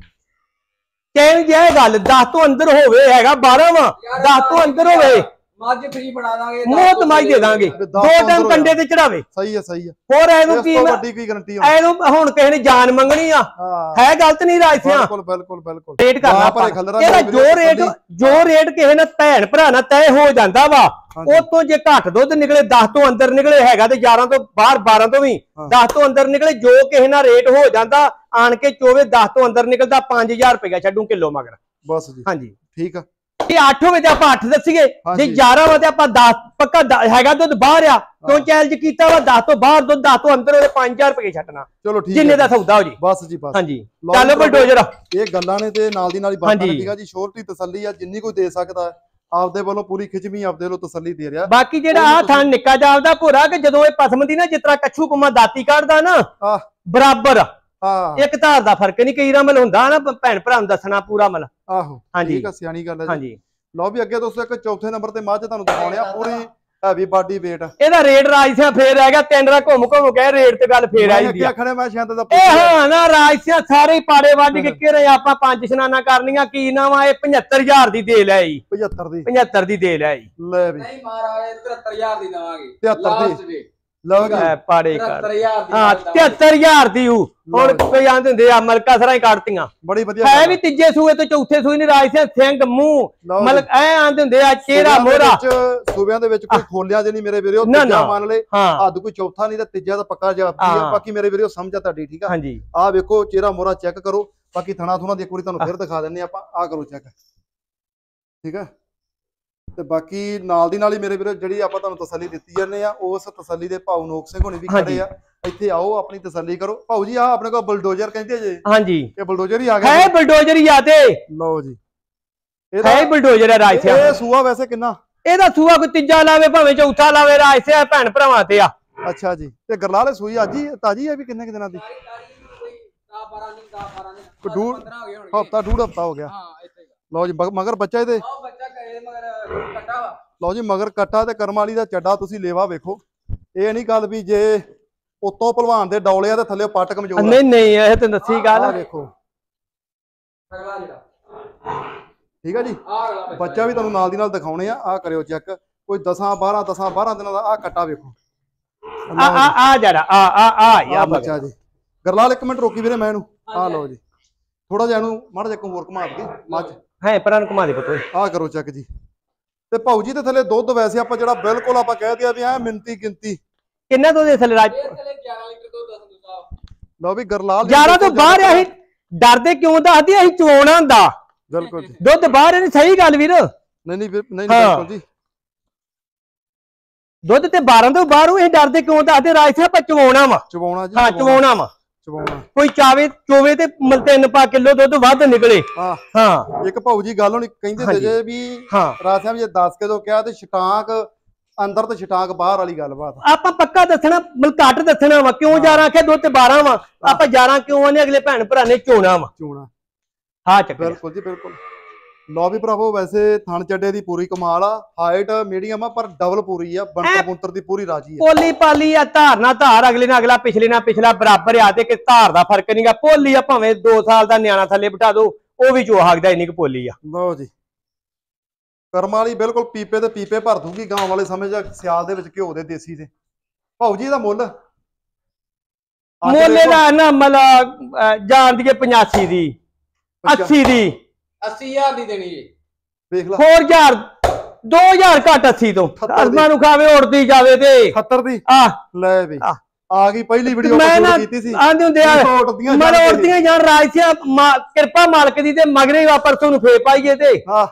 ਕਹਿਣ ਜੇ ਗੱਲ ਦਸ ਤੋਂ ਅੰਦਰ ਹੋਵੇ ਹੈਗਾ ਬਾਰਾਂ ਵਾ, ਦਸ ਤੋਂ ਅੰਦਰ ਹੋਵੇ ਮੱਝ ਫਰੀ ਬਣਾ ਦਾਂਗੇ, ਮੋਤ ਮਾਈ ਦੇ ਦਾਂਗੇ, ਦੋ ਟਾਈਮ ਕੰਡੇ ਤੇ ਚੜਾਵੇ। ਸਹੀ ਆ ਸਹੀ ਆ। ਹੋਰ ਇਹਨੂੰ ਇਸ ਕੀ ਤੋਂ ਵੱਡੀ ਕੀ ਗਾਰੰਟੀ ਇਹਨੂੰ ਹੁਣ ਕਿਸੇ ਨੇ ਜਾਨ ਮੰਗਣੀ ਆ, ਹੈ ਗਲਤ ਨਹੀਂ ਰਾਜਸਿਆਂ। ਬਿਲਕੁਲ ਬਿਲਕੁਲ ਬਿਲਕੁਲ ਰੇਟ ਕਰਨਾ ਭਰੇ ਖੱਲਰਾ ਇਹਦਾ ਜੋ ਰੇਟ ਜੋ ਰੇਟ ਕਿਸੇ ਨੇ ਭੈਣ ਭਰਾ ਨਾਲ ਤੈਅ ਹੋ ਜਾਂਦਾ ਵਾ। ਉਹ ਤੋਂ ਜੇ ਘੱਟ ਦੁੱਧ ਨਿਕਲੇ ਦਸ ਤੋਂ ਅੰਦਰ ਨਿਕਲੇ ਹੈਗਾ ਤੇ ਗਿਆਰਾਂ ਤੋਂ ਬਾਹਰ, ਬਾਰਾਂ ਤੋਂ ਵੀ ਦਸ ਤੋਂ ਅੰਦਰ ਨਿਕਲੇ, ਜੋ ਕਿਸੇ ਨਾਲ ਰੇਟ ਹੋ ਜਾਂਦਾ ਆਣ ਕੇ ਚੋਵੇ ਦਸ ਤੋਂ ਅੰਦਰ ਨਿਕਲਦਾ ਪੰਜ ਹਜ਼ਾਰ ਰੁਪਇਆ ਛੱਡੂ ਕਿਲੋ ਮਗਰ। ਬਸ ਜੀ ਹਾਂਜੀ ਠੀਕ ਆ। ਇਹ ਅੱਠ ਹੋਵੇ ਤੇ ਆਪਾਂ ਅੱਠ ਦੱਸੀਏ, ਜੇ ਗਿਆਰਾਂ ਹੋਵੇ ਤੇ ਆਪਾਂ ਦਸ ਪੱਕਾ ਹੈਗਾ ਦੁੱਧ ਬਾਹਰ ਆ ਕਿਉਂ ਚੈਲੰਜ ਕੀਤਾ ਵਾ। ਦਸ ਤੋਂ ਬਾਹਰ ਦੁੱਧ, ਦਸ ਤੋਂ ਅੰਦਰ ਉਹਦੇ ਪੰਜ ਹਜ਼ਾਰ ਰੁਪਏ ਛੱਡਣਾ। ਚਲੋ ਠੀਕ ਜਿੰਨੇ ਦਾ ਸੌਦਾ ਹੋ ਜੀ। ਬਸ ਜੀ ਬਸ। ਹਾਂਜੀ ਚੱਲ ਬਲਡੋਜ਼ਰ ਇਹ ਗੱਲਾਂ ਨੇ ਤੇ ਨਾਲ ਦੀ ਨਾਲ ਹੀ ਬਾਤਾਂ ਨੇ। ਠੀਕ ਆ ਜੀ। ਸ਼ੋਰਟੀ ਤਸੱਲੀ ਆ ਜਿੰਨੀ ਕੋਈ ਦੇ ਸਕਦਾ, ਆਪਦੇ ਵੱਲੋਂ ਪੂਰੀ ਖਿਚਵੀਂ ਆਪਦੇ ਵੱਲੋਂ ਤਸੱਲੀ ਦੇ ਰਿਹਾ। ਬਾਕੀ ਜਿਹੜਾ ਆ ਥਾਂ ਨਿੱਕਾ ਜਾਪਦਾ ਭੋਰਾ ਕਿ ਜਦੋਂ ਇਹ ਪਸਮ ਦੀ ਨਾ ਜਿਸ ਤਰ੍ਹਾਂ ਕੱਛੂ ਕੁਮਾ ਦਾਤੀ ਕੱਢਦਾ ਨਾ ਬਰਾਬਰ ਇੱਕ ਧਾਰ ਦਾ ਫਰਕ ਨਹੀਂ। ਕਈ ਰਮਲ ਹੁੰਦਾ ਨਾ ਭੈਣ ਭਰਾ ਨੂੰ ਦੱਸਣਾ ਪੂਰਾ ਮਲ। ਆਹੋ ਠੀਕ ਆ, ਸਿਆਣੀ ਗੱਲ ਹੈ। ਹਾਂਜੀ ਲਓ ਵੀ ਅੱਗੇ ਦੋਸਤੋ ਇੱਕ ਚੌਥੇ ਨੰਬਰ ਤੇ ਮੱਝ ਤੁਹਾਨੂੰ ਦਿਖਾਉਣੇ ਆ, ਪੂਰੀ ਹੈਵੀ ਬਾਡੀ weight। ਇਹਦਾ ਰੇਟ ਰਾਜਸਿਆਂ ਫੇਰ ਰਹਿ ਗਿਆ ਤਿੰਨ ਰਾ ਘੁੰਮ ਘੁੰਮ ਕੇ ਰੇਟ ਤੇ ਗੱਲ ਫੇਰ ਆਈ ਦੀ ਆ। ਖੜੇ ਮੈਂ ਸ਼ਾਂਤ ਦਾ ਇਹ ਹਾਂ ਨਾ ਰਾਜਸਿਆਂ ਸਾਰੇ ਹੀ ਪਾੜੇ ਵੱਢ ਕੇ ਘੇਰੇ ਆਪਾਂ ਪੰਜ ਇਸ਼ਨਾਨਾਂ ਕਰਨੀਆਂ ਕੀ ਨਾ ਵਾ। ਇਹ ਪਝੱਤਰ ਹਜ਼ਾਰ ਦੀ ਦੇ ਲੈ ਜੀ, ਪਝੱਤਰ ਦੀ ਪਝੱਤਰ ਦੀ ਦੇ ਲੈ ਜੀ। ਲੈ ਵੀ ਨਹੀਂ ਮਹਾਰਾਜ ਤਹੇਤਰ ਹਜ਼ਾਰ ਦੀ ਦਵਾਂਗੇ। ਤਹੇਤਰ ਦੀ ਲਓ ਜੀ ਪਾੜੇ ਕਰ ਤਹੇਤਰ ਹਜ਼ਾਰ ਦੀ। ਹਾਂ ਤਹੇਤਰ ਹਜ਼ਾਰ ਦੀ ਹੂ ਹੁਣ ਕੋਈ ਆਂਦੇ ਹੁੰਦੇ ਆ ਮਲਕਾ ਸਰਾਂ ਹੀ ਕੱਢਤੀਆਂ। ਬੜੀ ਵਧੀਆ ਹੈ ਵੀ ਤੀਜੇ ਸੂਏ ਤੇ ਚੌਥੇ ਸੂਏ ਨਹੀਂ ਰਾਜਸਿਆਂ ਸਿੰਘ ਮੂੰਹ ਮਲਕ ਐ ਆਂਦੇ ਹੁੰਦੇ ਆ ਚਿਹਰਾ ਮੋਹਰਾ। ਸੂਬਿਆਂ ਦੇ ਵਿੱਚ ਕੋਈ ਖੋਲਿਆ ਜੇ ਨਹੀਂ ਮੇਰੇ ਵੀਰੋ, ਤੀਜਾ ਮੰਨ ਲੈ ਹੱਦ ਕੋਈ ਚੌਥਾ ਨਹੀਂ ਤੇ ਤੀਜਾ ਤਾਂ ਪੱਕਾ ਜਵਾਬ ਹੈ। ਬਾਕੀ ਮੇਰੇ ਵੀਰੋ ਸਮਝ ਆ ਤੁਹਾਡੀ। ਠੀਕ ਆ। ਹਾਂਜੀ ਆਹ ਵੇਖੋ ਚਿਹਰਾ ਮੋਹਰਾ ਚੈੱਕ ਕਰੋ। ਬਾਕੀ ਥਣਾ ਥੁਣਾ ਦੀ ਇੱਕ ਵਾਰੀ ਤੁਹਾਨੂੰ ਫਿਰ ਦਿਖਾ ਦਿੰਨੇ ਆਪਾਂ। ਆਹ ਕਰੋ ਚੈੱਕ। ਠੀਕ ਆ। ਤੇ ਬਾਕੀ ਨਾਲ ਦੀ ਨਾਲ ਹੀ ਮੇਰੇ ਵੀਰੋ ਜਿਹੜੀ ਆਪਾਂ ਤੁਹਾਨੂੰ ਤਸੱਲੀ ਦਿੱਤੀ ਜਾਂਦੇ ਆ, ਉਸ ਤਸੱਲੀ ਦੇ ਭਾਊ ਨੋਕ ਸਿੰਘ ਹੋਣੀ ਵੀ ਖੜੇ ਆ। ਇੱਥੇ ਆਓ ਆਪਣੀ ਤਸੱਲੀ ਕਰੋ। ਭਾਊ ਜੀ ਆਹ ਆਪਣੇ ਕੋਲ ਬਲਡੋਜ਼ਰ ਕਹਿੰਦੇ ਜੇ। ਹਾਂਜੀ ਇਹ ਬਲਡੋਜ਼ਰ ਹੀ ਆ ਗਿਆ। ਹੈ ਬਲਡੋਜ਼ਰ ਹੀ ਆ ਤੇ ਲਓ ਜੀ ਹੈ ਬਲਡੋਜ਼ਰ ਹੈ ਰਾਜਸਿਆਂ। ਇਹ ਸੂਆ ਵੈਸੇ ਕਿੰਨਾ? ਇਹਦਾ ਸੂਆ ਕੋਈ ਤੀਜਾ ਲਾਵੇ ਭਾਵੇਂ ਚੌਥਾ ਲਾਵੇ ਰਾਜਸਿਆਂ ਭੈਣ ਭਰਾਵਾਂ ਤੇ ਆ। ਅੱਛਾ ਜੀ। ਤੇ ਗਰਲਾਲ ਸੂਈ ਅੱਜ ਹੀ ਤਾਜੀ ਹੈ ਵੀ ਕਿੰਨੇ ਕਿ ਦਿਨਾਂ ਦੀ? ਹਫਤਾ ਡੂਢ ਹਫਤਾ ਹੋ ਗਿਆ। ਲਓ ਜੀ ਮਗਰ ਬੱਚਾ ਇਹਦੇ। ਲਓ ਜੀ ਮਗਰ ਕੱਟਾ ਤੇ ਕਰਮ ਵਾਲੀ ਦਾ ਚੱਡਾ ਤੁਸੀਂ ਲੇਵਾ ਵੇਖੋ। ਇਹ ਨਹੀਂ ਗੱਲ ਵੀ ਜੇ ਉਤੋਂ ਭਲਵਾਨ ਦੇ ਡੌਲੇ ਆ ਤੇ ਥੱਲੇ ਪੱਟ ਕਮਜ਼ੋਰ। ਨਹੀਂ ਨਹੀਂ ਇਹ ਤੇ ਦੱਸੀ ਗੱਲ ਵੇਖੋ। ਠੀਕ ਆ ਜੀ। ਬੱਚਾ ਵੀ ਤੁਹਾਨੂੰ ਨਾਲ ਦੀ ਨਾਲ ਦਿਖਾਉਣੇ ਆ। ਆਹ ਕਰਿਓ ਚੈੱਕ। ਕੋਈ ਦਸਾਂ ਬਾਰਾਂ ਦਸਾਂ ਬਾਰਾਂ ਦਿਨਾਂ ਦਾ ਆਹ ਕੱਟਾ ਵੇਖੋ। ਆ ਆ ਆ ਜਰਾ ਆ ਆ ਆ ਯਾ ਬੱਚਾ ਜੀ। ਗਰਲਾਲ ਇੱਕ ਮਿੰਟ ਰੋਕੀ ਵੀਰੇ ਮੈਂ ਇਹਨੂੰ। ਆਹ ਲਓ ਜੀ ਥੋੜਾ ਜਿਹਾ ਇਹਨੂੰ ਮਾੜਾ ਜਿਹਾ ਹੋਰ ਘੁਮਾ ਦੇ ਮੱਝ ਹੈ ਪਰਾਂ ਨੂੰ ਘੁਮਾ ਦੇ ਪੁੱਤ। ਆਹ ਕਰੋ ਚੈੱਕ ਜੀ। ਤੇ ਭਾਊ ਜੀ ਤੇ ਥੱਲੇ ਦੁੱਧ ਵੈਸੇ ਆਪਾਂ ਜਿਹੜਾ ਬਿਲਕੁਲ ਆਪਾਂ ਕਹਿ ਦਿਆ ਵੀ ਐ ਮਿੰਤੀ ਗਿਣਤੀ ਕਿੰਨਾ ਦੁੱਧ ਦੇ ਥੱਲੇ ਰਾਜ? ਗਿਆਰਾਂ ਲੀਟਰ ਦੁੱਧ ਸੰਧੂ ਸਾਹਿਬ। ਲਓ ਵੀ ਗਰਲਾਲ ਗਿਆਰਾਂ ਤੋਂ ਬਾਹਰ ਅਸੀਂ ਡਰਦੇ ਕਿਉਂ ਦੱਸਦੇ ਅਸੀਂ ਚੋਣਾ ਹੁੰਦਾ। ਬਿਲਕੁਲ ਜੀ ਦੁੱਧ ਬਾਹਰ ਨਹੀਂ। ਸਹੀ ਗੱਲ ਵੀਰ। ਨਹੀਂ ਨਹੀਂ ਨਹੀਂ ਬਿਲਕੁਲ ਜੀ। ਦੁੱਧ ਤੇ ਬਾਰਾਂ ਤੋਂ ਬਾਹਰ ਅਸੀਂ ਡਰਦੇ ਕਿਉਂ ਦੱਸਦੇ ਰਾਜ ਸਾਹਿਬ ਆਪਾਂ ਚਵਾਉਣਾ ਵਾ। ਚਵਾਉਣਾ ਜੀ। ਹਾਂ ਚਵਾਉਣਾ ਵਾ। ਚਵਾਉਣਾ ਕੋਈ ਚਾਵੇ ਚੋਵੇ ਤੇ ਤਿੰਨ ਪਾ ਕਿਲੋ ਦੁੱਧ ਵੱਧ ਨਿਕਲੇ। ਹਾਂ ਹਾਂ ਇੱਕ ਭਾਊ ਜੀ ਗੱਲ ਹੋਣੀ ਕਹਿੰਦੇ ਤੇ ਜੇ ਵੀ ਰਾਜ ਸਾਹਿਬ ਜੇ ਦਸ ਕਿਲੋ ਕਿਹਾ ਤੇ ਛਟਾਂਕ ਅੰਦਰ ਤੇ ਛਟਾਂਕ ਬਾਹਰ ਵਾਲੀ ਗੱਲਬਾਤ ਆਪਾਂ ਪੱਕਾ ਦੱਸਣਾ ਮਤਲਬ ਘੱਟ ਦੱਸਣਾ ਵਾ। ਕਿਉਂ ਗਿਆਰਾਂ ਆਖਿਆ ਦੁੱਧ ਤੇ ਬਾਰਾਂ ਵਾ। ਆਪਾਂ ਗਿਆਰਾਂ ਕਿਉਂ ਆਨੇ ਅਗਲੇ ਭੈਣ ਭਰਾ ਨੇ ਚੋਣਾ ਵਾ। ਚੋਣਾ ਹਾਂ ਚੱਕ ਬਿਲਕੁਲ ਜੀ ਬਿਲਕੁਲ। ਲਓ ਵੀ ਭਰਾਵੋ ਵੈਸੇ ਥਣ ਚੱਡੇ ਦੀ ਪੂਰੀ ਕਮਾਲ ਆ। ਹਾਈਟ ਮੀਡੀਅਮ ਆ ਪਰ ਡਬਲ ਪੂਰੀ ਆ। ਬੰਤਰ ਬੁੰਤਰ ਦੀ ਪੂਰੀ ਰਾਜੀ ਆ। ਪੋਲੀ ਪਾਲੀ ਆ ਧਾਰ ਨਾ ਧਾਰ ਅਗਲੇ ਨਾਲ ਅਗਲਾ ਪਿਛਲੇ ਨਾਲ ਪਿਛਲਾ ਬਰਾਬਰ ਆ ਤੇ ਕਿ ਧਾਰ ਦਾ ਫਰਕ ਨਹੀਂਗਾ। ਪੋਲੀ ਆ ਭਾਵੇਂ ਦੋ ਸਾਲ ਦਾ ਨਿਆਣਾ ਥੱਲੇ ਬਿਠਾ ਦੋ ਉਹ ਵੀ ਚੋ ਹਾਕਦਾ ਇੰਨੀ ਕੁ ਪੋਲੀ ਆ। ਲਓ ਜੀ ਕਰਮ ਵਾਲੀ ਬਿਲਕੁਲ ਪੀਪੇ ਤੇ ਪੀਪੇ ਭਰ ਦੂਗੀ। ਗਾਂ ਵਾਲੇ ਸਮੇਂ ਚ ਸਿਆਲ ਦੇ ਵਿੱਚ ਘਿਓ ਦੇ ਦੇਸੀ ਦੇ। ਭਾਊ ਜੀ ਇਹਦਾ ਮੁੱਲ ਅੱਜ ਮੁੱਲ ਦੇਖੋ, ਦਾ ਨਾ ਮਤਲਬ ਜਾਣ ਦੀ ਪਚਾਸੀ ਦੀ ਅੱਸੀ ਦੀ ਅੱਸੀ ਹਜ਼ਾਰ ਦੀ ਦੇਣੀ ਜੀ। ਵੇਖ ਲਾ ਹੋਰ ਹਜ਼ਾਰ ਦੋ ਹਜ਼ਾਰ ਘੱਟ ਅੱਸੀ ਤੋਂ ਅਠੱਤਰ ਦੀ। ਅਸਮਾਂ ਨੂੰ ਖਾਵੇ ਉੜਦੀ ਜਾਵੇ ਤੇ ਸੱਤਰ ਦੀ ਆ ਲੈ ਵੀ ਆ। ਆ ਗਈ ਪਹਿਲੀ ਵੀਡੀਓ ਮੈਂ ਨਾ ਕੀਤੀ ਸੀ ਆਂਦੇ ਹੁੰਦੇ ਆ ਉੜਦੀਆਂ ਮਰ ਜਾਣ ਕੇ। ਉੜਦੀਆਂ ਜਾਣ ਰਾਜਸਿਆ ਕਿਰਪਾ ਮਾਲਕ ਦੀ ਤੇ ਮਗਰੇ ਵਾਪਰਸੋਂ ਨੂੰ ਫੇਰ ਪਾਈਏ ਤੇ ਹਾਂ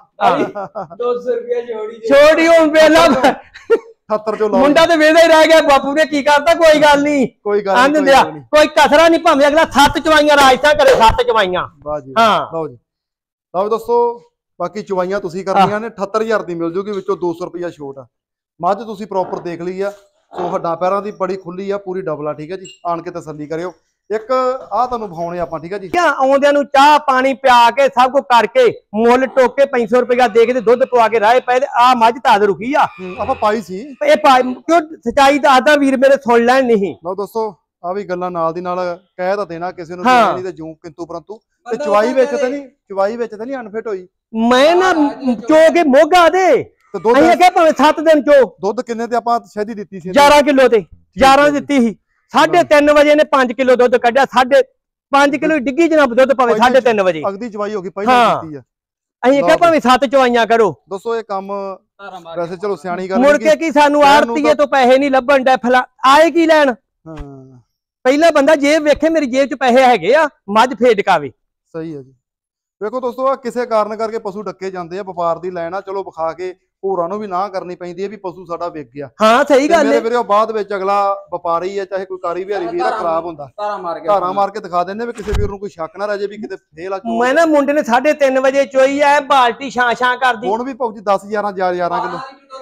ਦੋ ਸੌ ਰੁਪਏ ਜੋੜੀ ਦੇ ਛੋੜੀ ਹੁਣ ਵੇਲਾ ਅਠੱਤਰ ਚੋਂ ਲਾਓ ਮੁੰਡਾ ਤੇ ਵੇਦਾ ਹੀ ਰਹਿ ਗਿਆ ਬਾਪੂ ਨੇ ਕੀ ਕਰਤਾ ਕੋਈ ਗੱਲ ਨਹੀਂ ਕੋਈ ਗੱਲ ਆਂਦੇ ਨਹੀਂ ਹੁੰਦੇ ਆ ਕੋਈ ਕਸਰਾ ਨਹੀਂ ਭਾਵੇਂ ਅਗਲਾ ਸੱਤ ਚਵਾਈਆਂ ਰਾਜਸਿਆ ਕਰੇ ਸੱਤ ਚਵਾਈਆਂ ਵਾਹ ਜੀ ਹਾਂ। ਲਓ ਜੀ ਲਓ ਦੋਸਤੋ ਬਾਕੀ ਚਵਾਈਆਂ ਤੁਸੀਂ ਕਰਨੀਆਂ ਨੇ ਅਠੱਤਰ ਹਜ਼ਾਰ ਦੀ ਮਿਲ ਜੂਗੀ ਵਿੱਚੋਂ ਦੋ ਸੌ ਰੁਪਇਆ ਛੋਟ ਆ ਮੱਝ ਤੁਸੀਂ ਪ੍ਰੋਪਰ ਦੇਖ ਲਈ ਆ ਸੋ ਹੱਡਾਂ ਪੈਰਾਂ ਦੀ ਬੜੀ ਖੁੱਲੀ ਆ ਪੂਰੀ ਡਬਲ ਆ ਠੀਕ ਹੈ ਜੀ ਆਣ ਕੇ ਤਸੱਲੀ ਕਰਿਓ ਇੱਕ ਆ ਤੁਹਾਨੂੰ ਵਿਖਾਉਣੇ ਆਪਾਂ ਠੀਕ ਹੈ ਜੀ ਆਉਂਦਿਆਂ ਨੂੰ ਚਾਹ ਪਾਣੀ ਪਿਆ ਕੇ ਸਭ ਕੁਝ ਕਰਕੇ ਮੁੱਲ ਟੋਕ ਕੇ ਪੰਜ ਸੌ ਰੁਪਇਆ ਦੇ ਕੇ ਤੇ ਦੁੱਧ ਪਵਾ ਕੇ ਰਾਹ ਪਏ ਤੇ ਆ ਮੱਝ ਤਾਦ ਰੁਕੀ ਆ ਹੂੰ, ਆਪਾਂ ਪਾਈ ਸੀ ਇਹ ਪਾ- ਕਿਉਂ ਸਚਾਈ ਦੱਸਦਾ ਵੀਰ ਮੇਰੇ ਸੁਣ ਲੈਣ ਨਹੀਂ ਲਓ ਦੋਸਤੋ ਆ ਵੀ ਗੱਲਾਂ ਨਾਲ ਦੀ ਨਾਲ ਕਹਿ ਤਾਂ ਦੇਣਾ ਕਿਸੇ ਨੂੰ ਹਾਂ। ਨਹੀਂ ਤੇ ਜੂ ਕਿੰਤੂ ਪਰੰਤੂ ਤੇ ਚਵਾਈ ਵਿੱਚ ਤਾਂ ਨਹੀਂ ਚਵਾਈ ਵਿੱਚ ਤਾਂ ਨਹੀਂ ਅਨਫਿਟ ਹੋਈ ਮੈਂ ਨਾ ਚੋ ਕੇ ਮੋਗਾ ਦੇ ਤੇ ਦੁੱਧ ਅਸੀਂ ਕਿਹਾ ਭਾਵੇਂ ਸੱਤ ਦਿਨ ਚੋ ਦੁੱਧ ਕਿੰਨੇ ਤੇ ਆਪਾਂ ਸ਼ਹਿਦੀ ਦਿੱਤੀ ਸੀ ਗਿਆਰਾਂ ਕਿਲੋ ਤੇ ਗਿਆਰਾਂ ਦਿੱਤੀ ਸੀ ਸਾਢੇ ਤਿੰਨ ਵਜੇ ਨੇ ਪੰਜ ਕਿਲੋ ਦੁੱਧ ਕੱਢਿਆ ਸਾਢੇ ਪੰਜ ਕਿਲੋ ਡਿੱਗੀ ਜਨਾਬ ਦੁੱਧ ਪਵੇ ਸਾਢੇ ਤਿੰਨ ਵਜੇ ਅਗਦੀ ਚਵਾਈ ਹੋ ਗਈ ਪਹਿਲਾਂ ਹਾਂ। ਕੀਤੀ ਆ ਅਸੀਂ ਕਿਹਾ ਭਾਵੇਂ ਸੱਤ ਚਵਾਈਆਂ ਕਰੋ ਦੋਸਤੋ ਇਹ ਕੰਮ ਧਾਰਾਂ ਮਾਰ ਵੈਸੇ ਚਲੋ ਸਿਆਣੀ ਗੱਲ ਮੁੜ ਹੈਗੀ। ਕੇ ਕੀ ਸਾਨੂੰ ਸ਼ਹਿਰ ਨੂੰ ਆੜਤੀਏ ਤਾਂ- ਤੋਂ ਪੈਸੇ ਨਹੀਂ ਲੱਭਣ ਡੈ ਫਲਾ ਆਏ ਕੀ ਲੈਣ ਹਾਂ ਪਹਿਲਾ ਬੰਦਾ ਜੇਬ ਵੇਖੇ ਮੇਰੀ ਜੇਬ 'ਚ ਪੈਸੇ ਹੈਗੇ ਆ ਮੱਝ ਫੇਰ ਡਕਾਵੇ ਸਹੀ ਹੈ ਜੀ ਵੇਖੋ ਦੋਸਤੋ ਆ ਕਿਸੇ ਕਾਰਨ ਕਰਕੇ ਪਸ਼ੂ ਡੱਕੇ ਜਾਂਦੇ ਆ ਵਪਾਰ ਦੀ ਲੈਣ ਆ ਚਲੋ ਵਿਖਾ ਕੇ ਹੋਰਾਂ ਨੂੰ ਵੀ ਨਾ ਕਰਨੀ ਪੈਂਦੀ ਹੈ ਵੀ ਪਸ਼ੂ ਸਾਡਾ ਵਿਕ ਗਿਆ ਹਾਂ ਸਹੀ ਤੇ ਗੱਲ ਮੇਰੇ ਹੈ ਵੀਰੋ ਬਾਅਦ ਵਿੱਚ ਅਗਲਾ ਵਪਾਰੀ ਹੈ ਚਾਹੇ ਕੋਈ ਕਾਰੀ ਵਿਹਾਰੀ ਵੀਰ ਆ ਖਰਾਬ ਹੁੰਦਾ ਧਾਰਾਂ ਮਾਰ ਕੇ ਧਾਰਾਂ ਮਾਰ ਕੇ ਦਿਖਾ ਦਿੰਦੇ ਵੀ ਕਿਸੇ ਵੀਰ ਨੂੰ ਕੋਈ ਸ਼ੱਕ ਨਾ ਰਹਿ ਜੇ ਵੀ ਕਿਤੇ ਫੇਲ ਆ ਚੋਰ। ਮੈਂ ਨਾ ਮੁੰਡੇ ਨੇ ਸਾਢੇ ਤਿੰਨ ਵਜੇ ਚੋਈ ਐ ਬਾਲਟੀ ਛਾਂ ਛਾਂ ਕਰਦੀ ਹੁਣ ਵੀ ਭਾਉ ਜੀ ਦਸ ਗਿਆਰਾਂ ਗਿਆਰਾਂ ਕਿਲੋ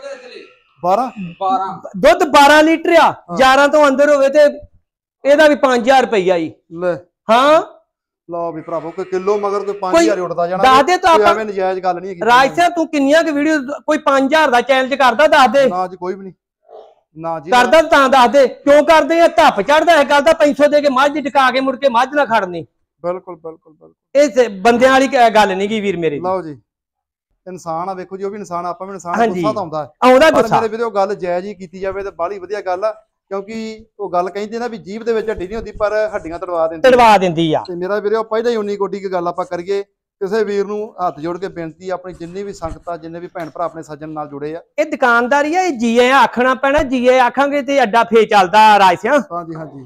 ਬਾਰਾਂ ਬਾਰਾਂ ਦੁੱਧ ਬਾਰਾਂ ਲੀਟਰ ਆ ਗਿਆਰਾਂ ਤੋਂ ਅੰਦਰ ਹੋਵੇ ਤੇ ਇਹਦਾ ਵੀ ਪੰਜ ਹਜ਼ਾਰ ਰੁਪਈਆ ਜੀ ਲੈ ਹਾਂ ਲਓ ਵੀ ਭਰਾਵੋ ਕੋਈ ਕਿਲੋ ਮਗਰ ਕੋਈ ਪੰਜ ਕੋਈ ਹਜ਼ਾਰ ਉੱਡਦਾ ਜਾਣਾ ਦੱਸ ਦੇ ਤਾਂ ਕੋਈ ਆਪਾਂ ਐਵੇਂ ਨਜਾਇਜ਼ ਗੱਲ ਨਹੀਂ ਹੈਗੀ ਰਾਜ ਸਾਹਿਬ ਤੂੰ ਕਿੰਨੀਆਂ ਕੁ ਵੀਡੀਓ ਕੋਈ ਪੰਜ ਹਜ਼ਾਰ ਦਾ ਚੈਲੰਜ ਕਰਦਾ ਦੱਸ ਦੇ ਨਾ ਜੀ ਕੋਈ ਵੀ ਨਹੀਂ ਨਾ ਜੀ ਨਾ। ਕਰਦਾ ਤਾਂ ਦੱਸ ਦੇ ਕਿਉਂ ਕਰਦੇ ਆ ਧੱਪ ਚੜਦਾ ਇਹ ਗੱਲ ਦਾ ਪੰਜ ਸੌ ਦੇ ਕੇ ਮੱਝ ਡਕਾ ਕੇ ਮੁੜ ਕੇ ਮੱਝ ਨਾ ਖੜਨੀ ਬਿਲਕੁਲ ਬਿਲਕੁਲ ਬਿਲਕੁਲ ਇਹ ਸ- ਬੰਦਿਆਂ ਵਾਲੀ ਕ- ਗੱਲ ਨਹੀਂ ਗੀ ਵੀਰ ਮੇਰੇ ਦੀ। ਲਓ ਜੀ ਇਨਸਾਨ ਆ ਵੇਖੋ ਜੀ ਉਹ ਵੀ ਇਨਸਾਨ ਆ, ਆਪਾਂ ਵੀ ਇਨਸਾਨ ਹਾਂਜੀ। ਗੁੱਸਾ ਤਾਂ ਆਉਂਦਾ ਹੈ। ਆਉਂਦਾ ਪਰ ਗੁੱਸਾ ਮੇਰੇ ਵੀਰੋ ਗੱਲ ਜਾਇਜ਼ ਹੀ ਕੀਤੀ ਜਾਵੇ ਤੇ ਬਾਹਲੀ ਵਧੀਆ ਗੱਲ ਆ ਕਿਉਂਕਿ ਉਹ ਗੱਲ ਕਹਿੰਦੇ ਨਾ ਵੀ ਜੀਭ ਦੇ ਵਿੱਚ ਹੱਡੀ ਨਹੀਂ ਹੁੰਦੀ ਪਰ ਹੱਡੀਆਂ ਤੜਵਾ ਦਿੰਦੀ ਆ। ਤੜਵਾ ਦਿੰਦੀ ਆ ਤੇ ਮੇਰਾ ਵੀਰੋ ਪਹਿਲਾਂ ਹੀ ਉਨੀ ਕੋਡੀ ਕੀ ਗੱਲ ਆਪਾਂ ਕਰੀਏ ਕਿਸੇ ਵੀਰ ਨੂੰ ਹੱਥ ਜੋੜ ਕੇ ਬੇਨਤੀ ਆ ਆਪਣੀ ਜਿੰਨੀ ਵੀ ਸੰਗਤ ਆ ਜਿੰਨੇ ਵੀ ਭੈਣ ਭਰਾ ਆਪਣੇ ਸੱਜਣ ਨਾਲ ਜੁੜੇ ਆ ਇਹ ਦੁਕਾਨਦਾਰੀ ਆ ਇਹ ਜੀਏ ਆਖਣਾ ਪੈਣਾ ਜੀਏ ਆਖਾਂਗੇ ਤੇ ਅੱਡਾ ਫੇ ਚੱਲਦਾ ਰਾਜ ਸਿਆ ਹਾਂਜੀ ਹਾਂਜੀ